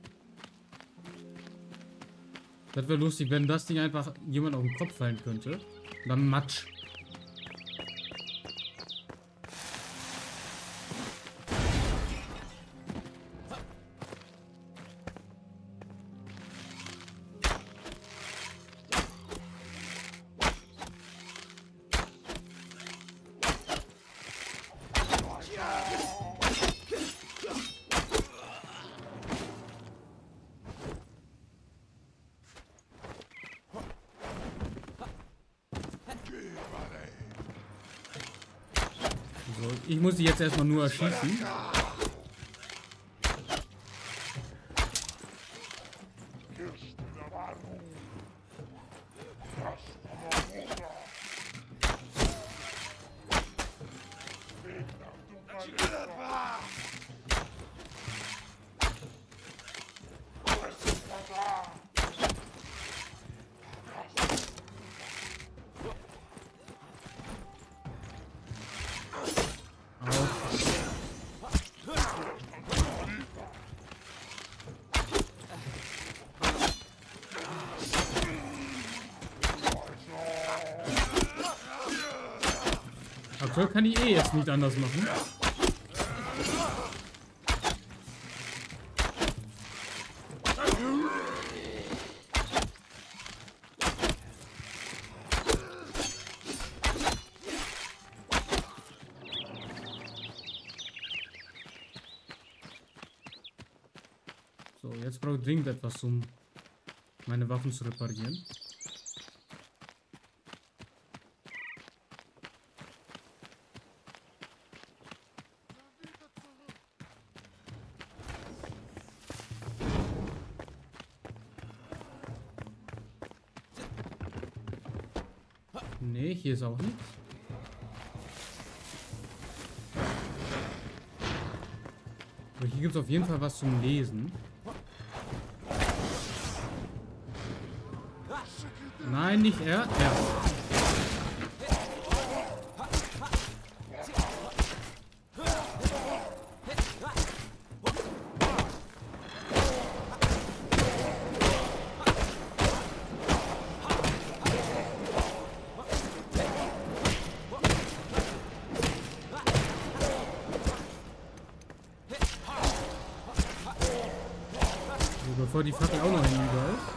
Das wäre lustig, wenn das Ding einfach jemand auf den Kopf fallen könnte. Und dann Matsch. So, ich muss die jetzt erstmal nur erschießen. Aktuell kann ich eh jetzt nicht anders machen. So, jetzt brauche ich dringend etwas, um meine Waffen zu reparieren. Nee, hier ist auch nichts. Aber hier gibt es auf jeden Fall was zum Lesen. Nein, nicht er. Er. Bevor die Fackel auch noch hinüber ist.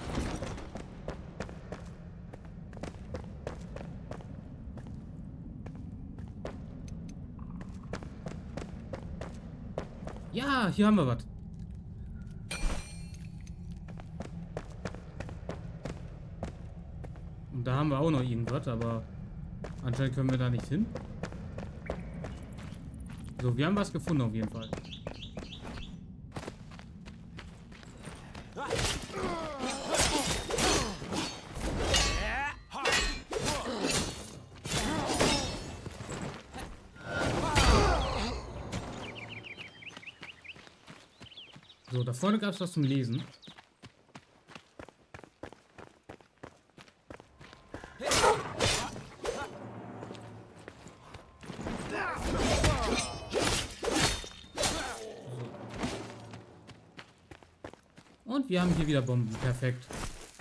Ja, hier haben wir was. Und da haben wir auch noch irgendwas, aber anscheinend können wir da nicht hin. So, wir haben was gefunden auf jeden Fall. So, da vorne gab es was zum Lesen. Und wir haben hier wieder Bomben. Perfekt.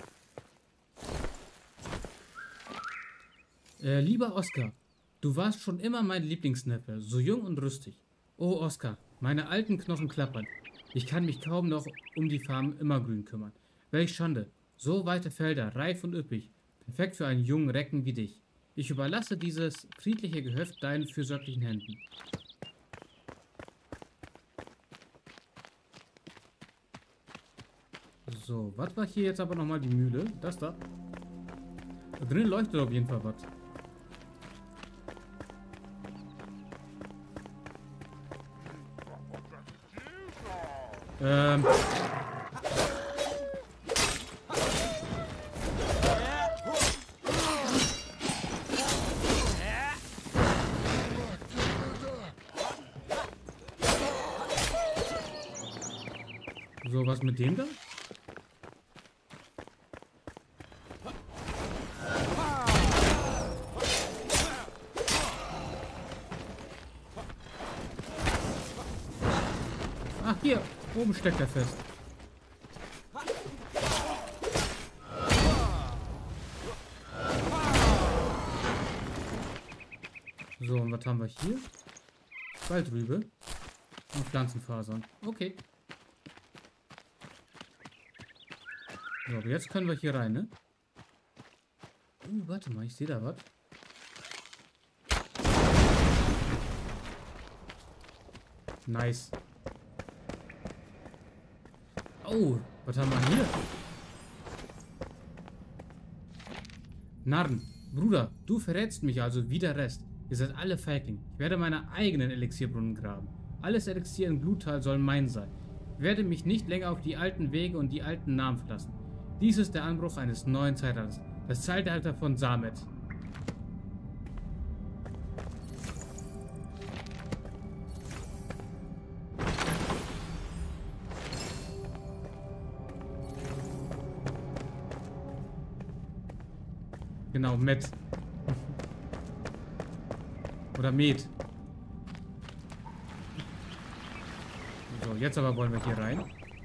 Lieber Oskar, du warst schon immer mein Lieblingsneffe, so jung und rüstig. Oh Oskar, meine alten Knochen klappern. Ich kann mich kaum noch um die Farm Immergrün kümmern. Welch Schande. So weite Felder, reif und üppig. Perfekt für einen jungen Recken wie dich. Ich überlasse dieses friedliche Gehöft deinen fürsorglichen Händen. So, was war hier jetzt aber nochmal die Mühle? Das da. Da drin leuchtet auf jeden Fall was. So, was mit dem da? Ach, hier. Oben steckt er fest. So, und was haben wir hier? Waldrübe und Pflanzenfasern. Okay. So, aber jetzt können wir hier rein, ne? Warte mal, ich sehe da was. Nice. Oh, was haben wir hier? Narren. Bruder, du verrätst mich also wie der Rest. Ihr seid alle Feigling. Ich werde meine eigenen Elixierbrunnen graben. Alles Elixier in Bluttal soll mein sein. Ich werde mich nicht länger auf die alten Wege und die alten Namen verlassen. Dies ist der Anbruch eines neuen Zeitalters. Das Zeitalter von Samet. Genau, Met. Oder Met. So, jetzt aber wollen wir hier rein.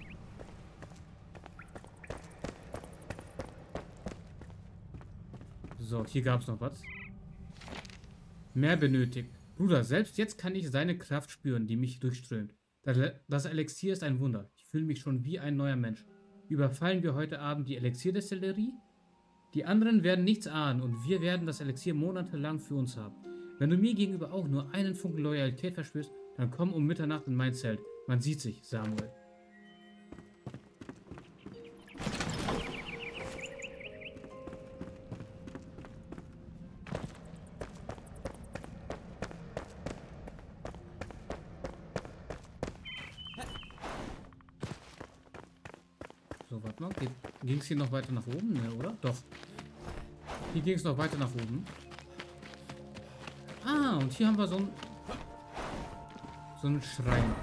So, hier gab es noch was. Mehr benötigt. Bruder, selbst jetzt kann ich seine Kraft spüren, die mich durchströmt. Das Elixier ist ein Wunder. Ich fühle mich schon wie ein neuer Mensch. Überfallen wir heute Abend die Elixierdestillerie? Die anderen werden nichts ahnen und wir werden das Elixier monatelang für uns haben. Wenn du mir gegenüber auch nur einen Funken Loyalität verspürst, dann komm um Mitternacht in mein Zelt. Man sieht sich, Samuel. So, warte mal. Ging es hier noch weiter nach oben? Ne, oder? Doch. Hier ging es noch weiter nach oben. Ah, und hier haben wir so einen Schrein.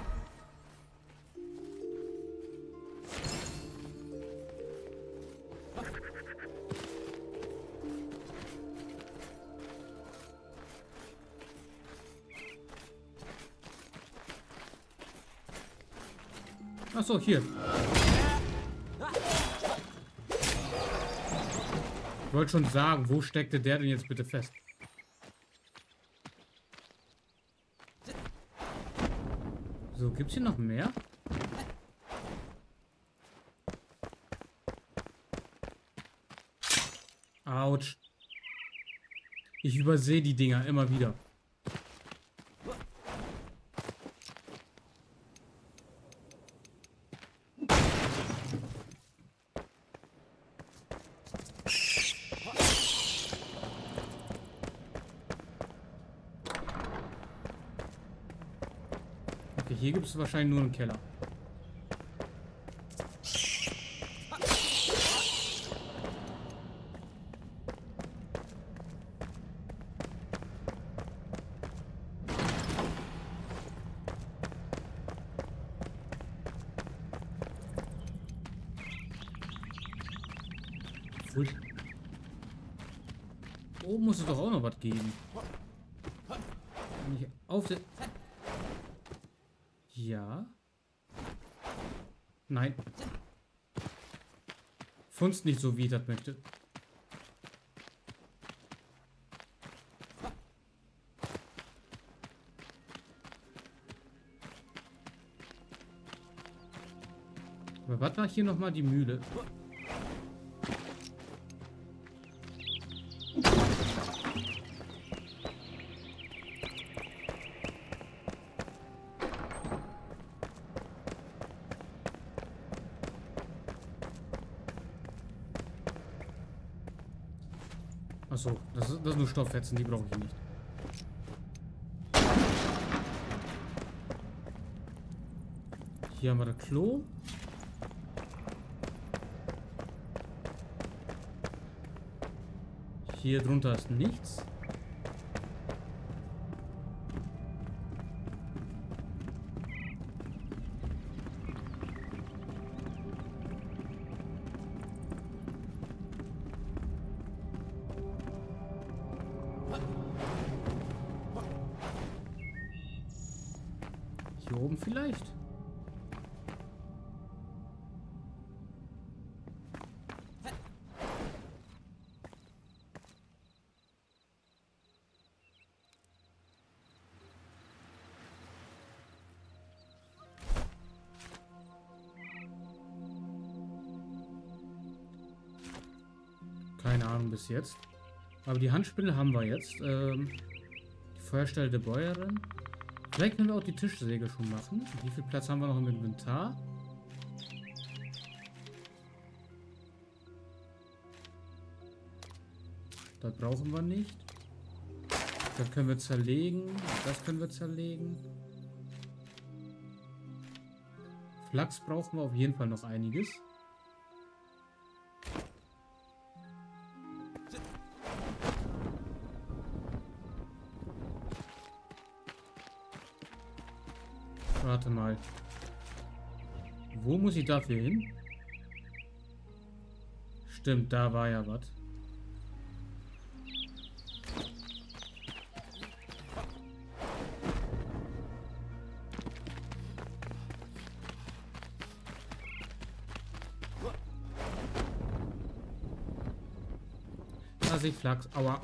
Ach so, hier. Ich wollte schon sagen, wo steckte der denn jetzt bitte fest? So, gibt's hier noch mehr? Ich übersehe die Dinger immer wieder. Okay, hier gibt es wahrscheinlich nur einen Keller. Oben muss es doch auch noch was geben. Wenn ich auf den... Ja. Nein. Funzt nicht so, wie ich das möchte. Aber was war hier nochmal die Mühle? Achso, das ist nur Stofffetzen, die brauche ich nicht. Hier haben wir das Klo. Hier drunter ist nichts. Hier oben vielleicht. Keine Ahnung bis jetzt. Aber die Handspindel haben wir jetzt. Die Feuerstelle der Bäuerin. Vielleicht können wir auch die Tischsäge schon machen. Wie viel Platz haben wir noch im Inventar? Das brauchen wir nicht. Das können wir zerlegen. Das können wir zerlegen. Flachs brauchen wir auf jeden Fall noch einiges. Warte mal. Wo muss ich dafür hin? Stimmt, da war ja was. Da sehe ich Flachs. Aua.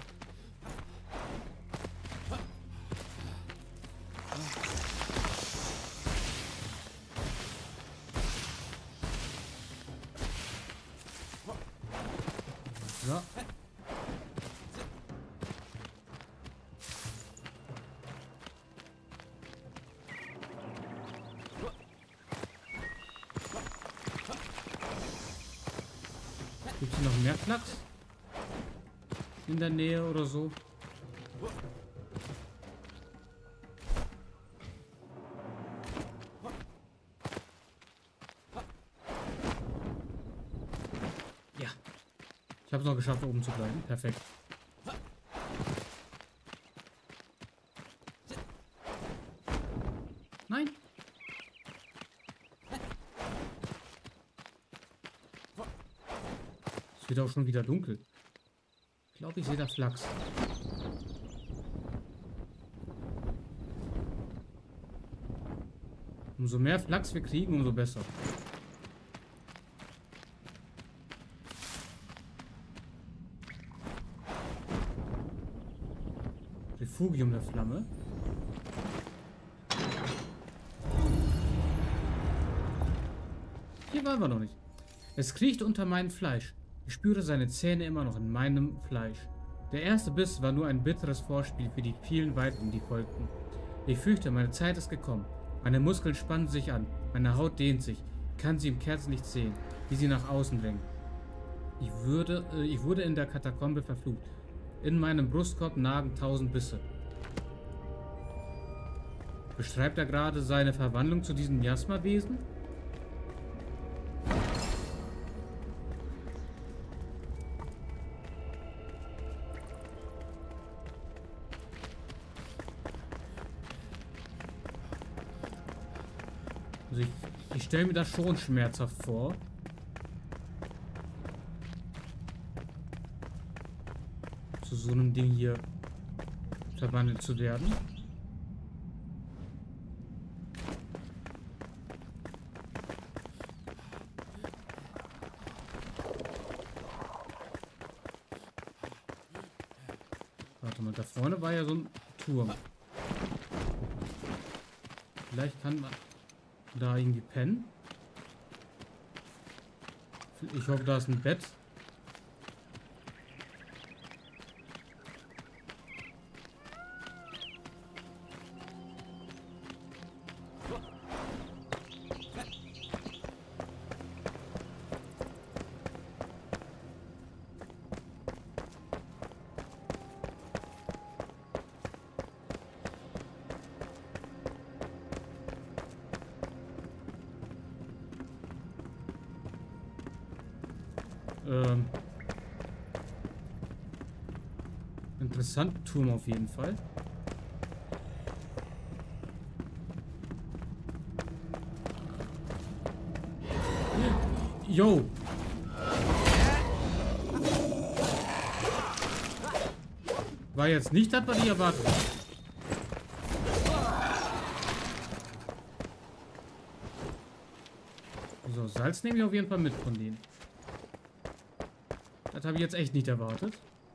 So. Gibt es hier noch mehr Flachs? In der Nähe oder so? Ja. Ich habe es noch geschafft, oben zu bleiben. Perfekt. Nein. Es wird auch schon wieder dunkel. Ich glaube, ich sehe da Flachs. Umso mehr Flachs wir kriegen, umso besser. Refugium der Flamme. Hier waren wir noch nicht. Es kriecht unter meinem Fleisch. Ich spüre seine Zähne immer noch in meinem Fleisch. Der erste Biss war nur ein bitteres Vorspiel für die vielen weiteren, die folgten. Ich fürchte, meine Zeit ist gekommen. Meine Muskeln spannen sich an, meine Haut dehnt sich. Ich kann sie im Kerzenlicht sehen, wie sie nach außen drängen. Ich wurde in der Katakombe verflucht. In meinem Brustkorb nagen 1000 Bisse. Beschreibt er gerade seine Verwandlung zu diesem Miasma-Wesen? Also ich stelle mir das schon schmerzhaft vor. Zu so einem Ding hier verwandelt zu werden. Warte mal, da vorne war ja so ein Turm. Vielleicht kann man da irgendwie pennen. Ich hoffe, da ist ein Bett. Interessanter Turm auf jeden Fall. Yo! War jetzt nicht das, was ich erwartet habe. So, Salz nehme ich auf jeden Fall mit von denen. Das habe ich jetzt echt nicht erwartet.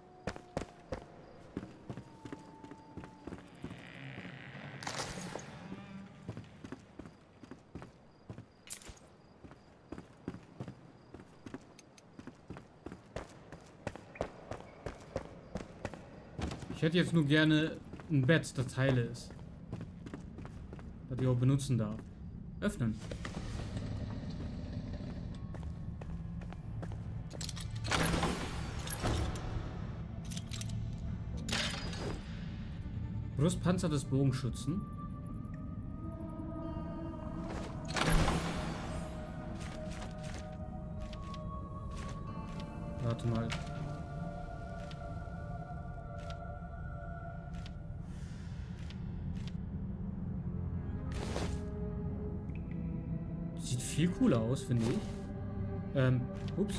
Ich hätte jetzt nur gerne ein Bett, das heile ist. Das ich auch benutzen darf. Öffnen. Brustpanzer des Bogenschützen. Warte mal. Sieht viel cooler aus, finde ich. Ups.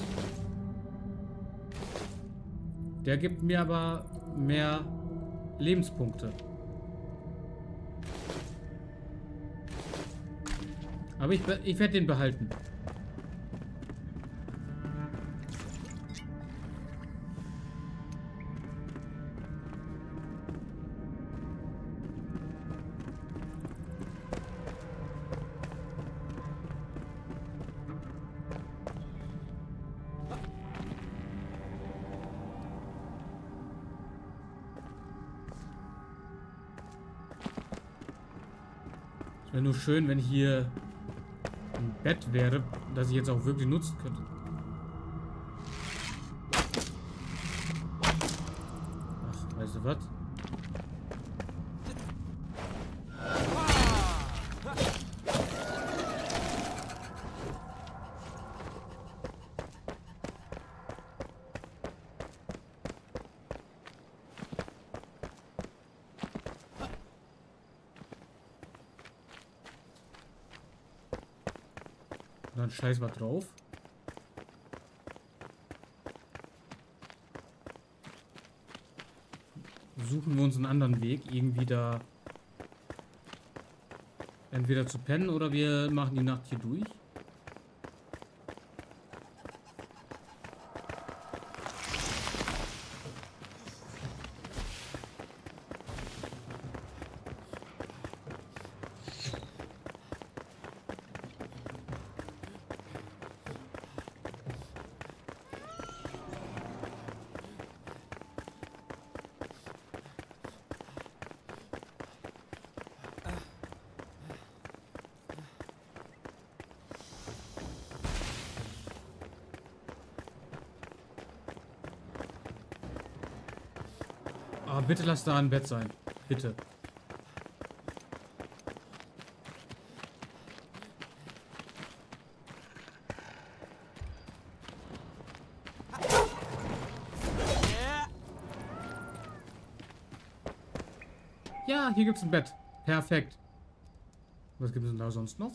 Der gibt mir aber mehr Lebenspunkte. Aber ich werde den behalten. Es wäre nur schön, wenn hier ein Bett wäre, das ich jetzt auch wirklich nutzen könnte. Ach, weißt du was? Dann scheiß was drauf. Suchen wir uns einen anderen Weg, irgendwie da entweder zu pennen oder wir machen die Nacht hier durch. Ah, bitte lass da ein Bett sein. Bitte. Ja, hier gibt's ein Bett. Perfekt. Was gibt es denn da sonst noch?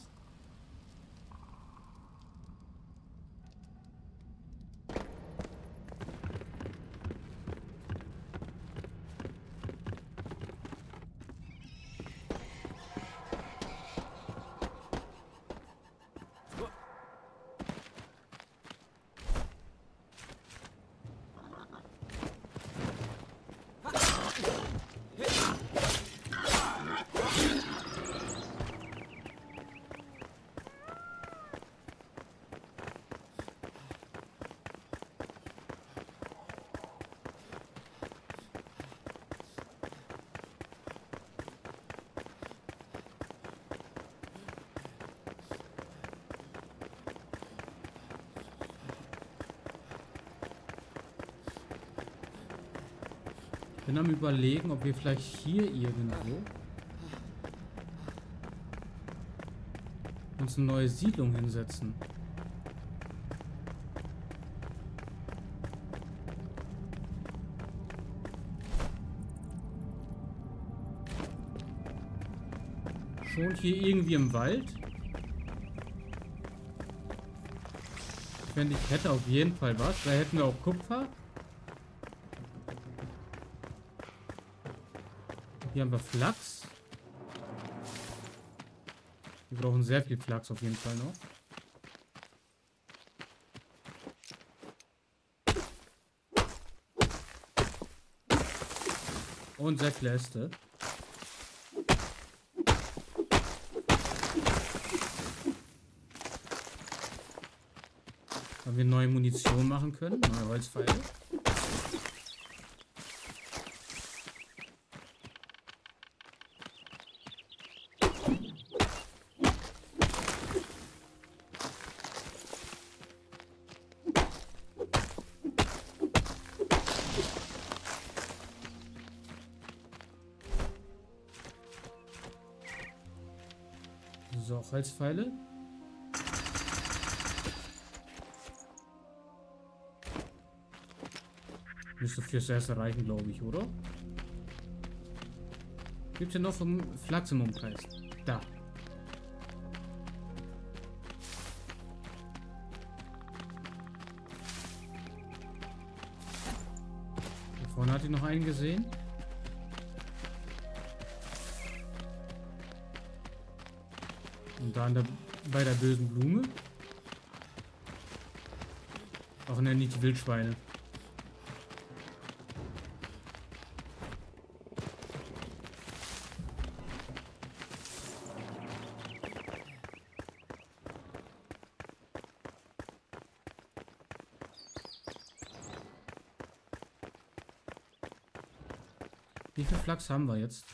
Ich bin am Überlegen, ob wir vielleicht hier irgendwo uns eine neue Siedlung hinsetzen. Schon hier irgendwie im Wald. Ich finde, ich hätte auf jeden Fall was. Da hätten wir auch Kupfer. Hier haben wir Flachs. Wir brauchen sehr viel Flachs auf jeden Fall noch. Und sehr viele Äste. Haben wir neue Munition machen können, neue Holzpfeile. So, Holzpfeile. Müsste fürs Erste reichen, glaube ich, oder? Gibt hier noch einen Flachs im Umkreis? Da. Da vorne hat ich noch einen gesehen. Und da bei der bösen Blume. Auch nennen die Wildschweine. Wie viel Flachs haben wir jetzt?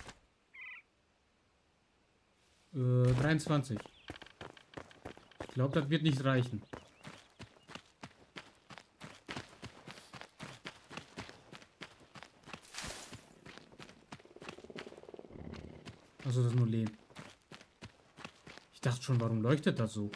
23. Ich glaube, das wird nicht reichen. Also das ist nur Lehm. Ich dachte schon, warum leuchtet das so?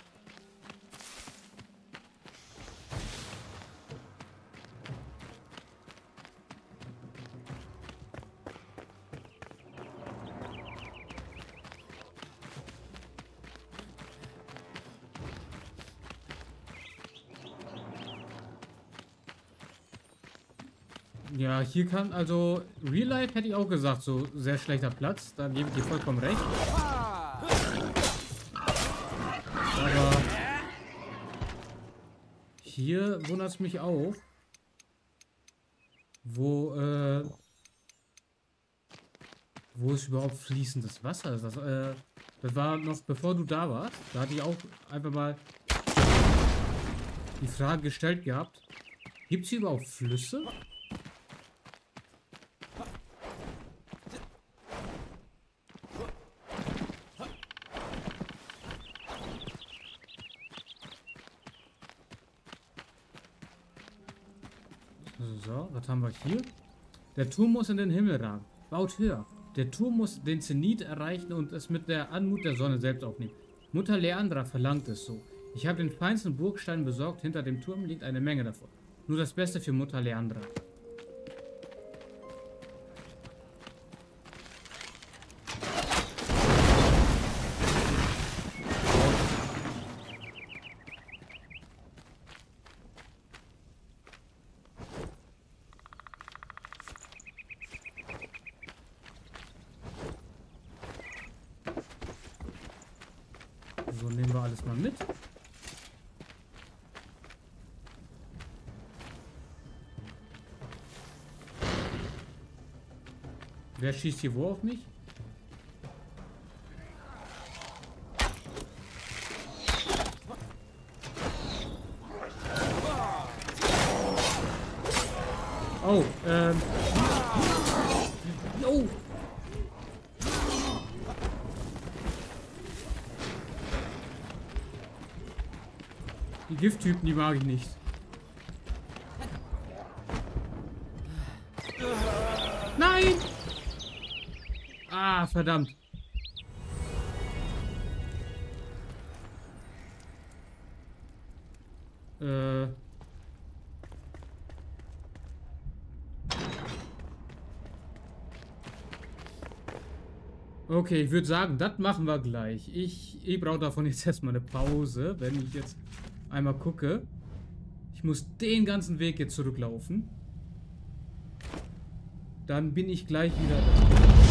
Ja, hier kann, also Real Life hätte ich auch gesagt, so sehr schlechter Platz. Da gebe ich dir vollkommen recht. Aber hier wundert es mich auch, wo ist überhaupt fließendes Wasser? Das war noch bevor du da warst. Da hatte ich auch einfach mal die Frage gestellt gehabt, gibt es hier überhaupt Flüsse? So, was haben wir hier? Der Turm muss in den Himmel ragen. Baut höher. Der Turm muss den Zenit erreichen und es mit der Anmut der Sonne selbst aufnehmen. Mutter Leandra verlangt es so. Ich habe den feinsten Burgstein besorgt. Hinter dem Turm liegt eine Menge davon. Nur das Beste für Mutter Leandra. So, nehmen wir alles mal mit. Wer schießt hier wo auf mich? Oh, oh! Die Gifttypen, die mag ich nicht. Nein! Ah, verdammt. Okay, ich würde sagen, das machen wir gleich. Ich brauche davon jetzt erstmal eine Pause, wenn ich jetzt einmal gucke. Ich muss den ganzen Weg jetzt zurücklaufen. Dann bin ich gleich wieder da.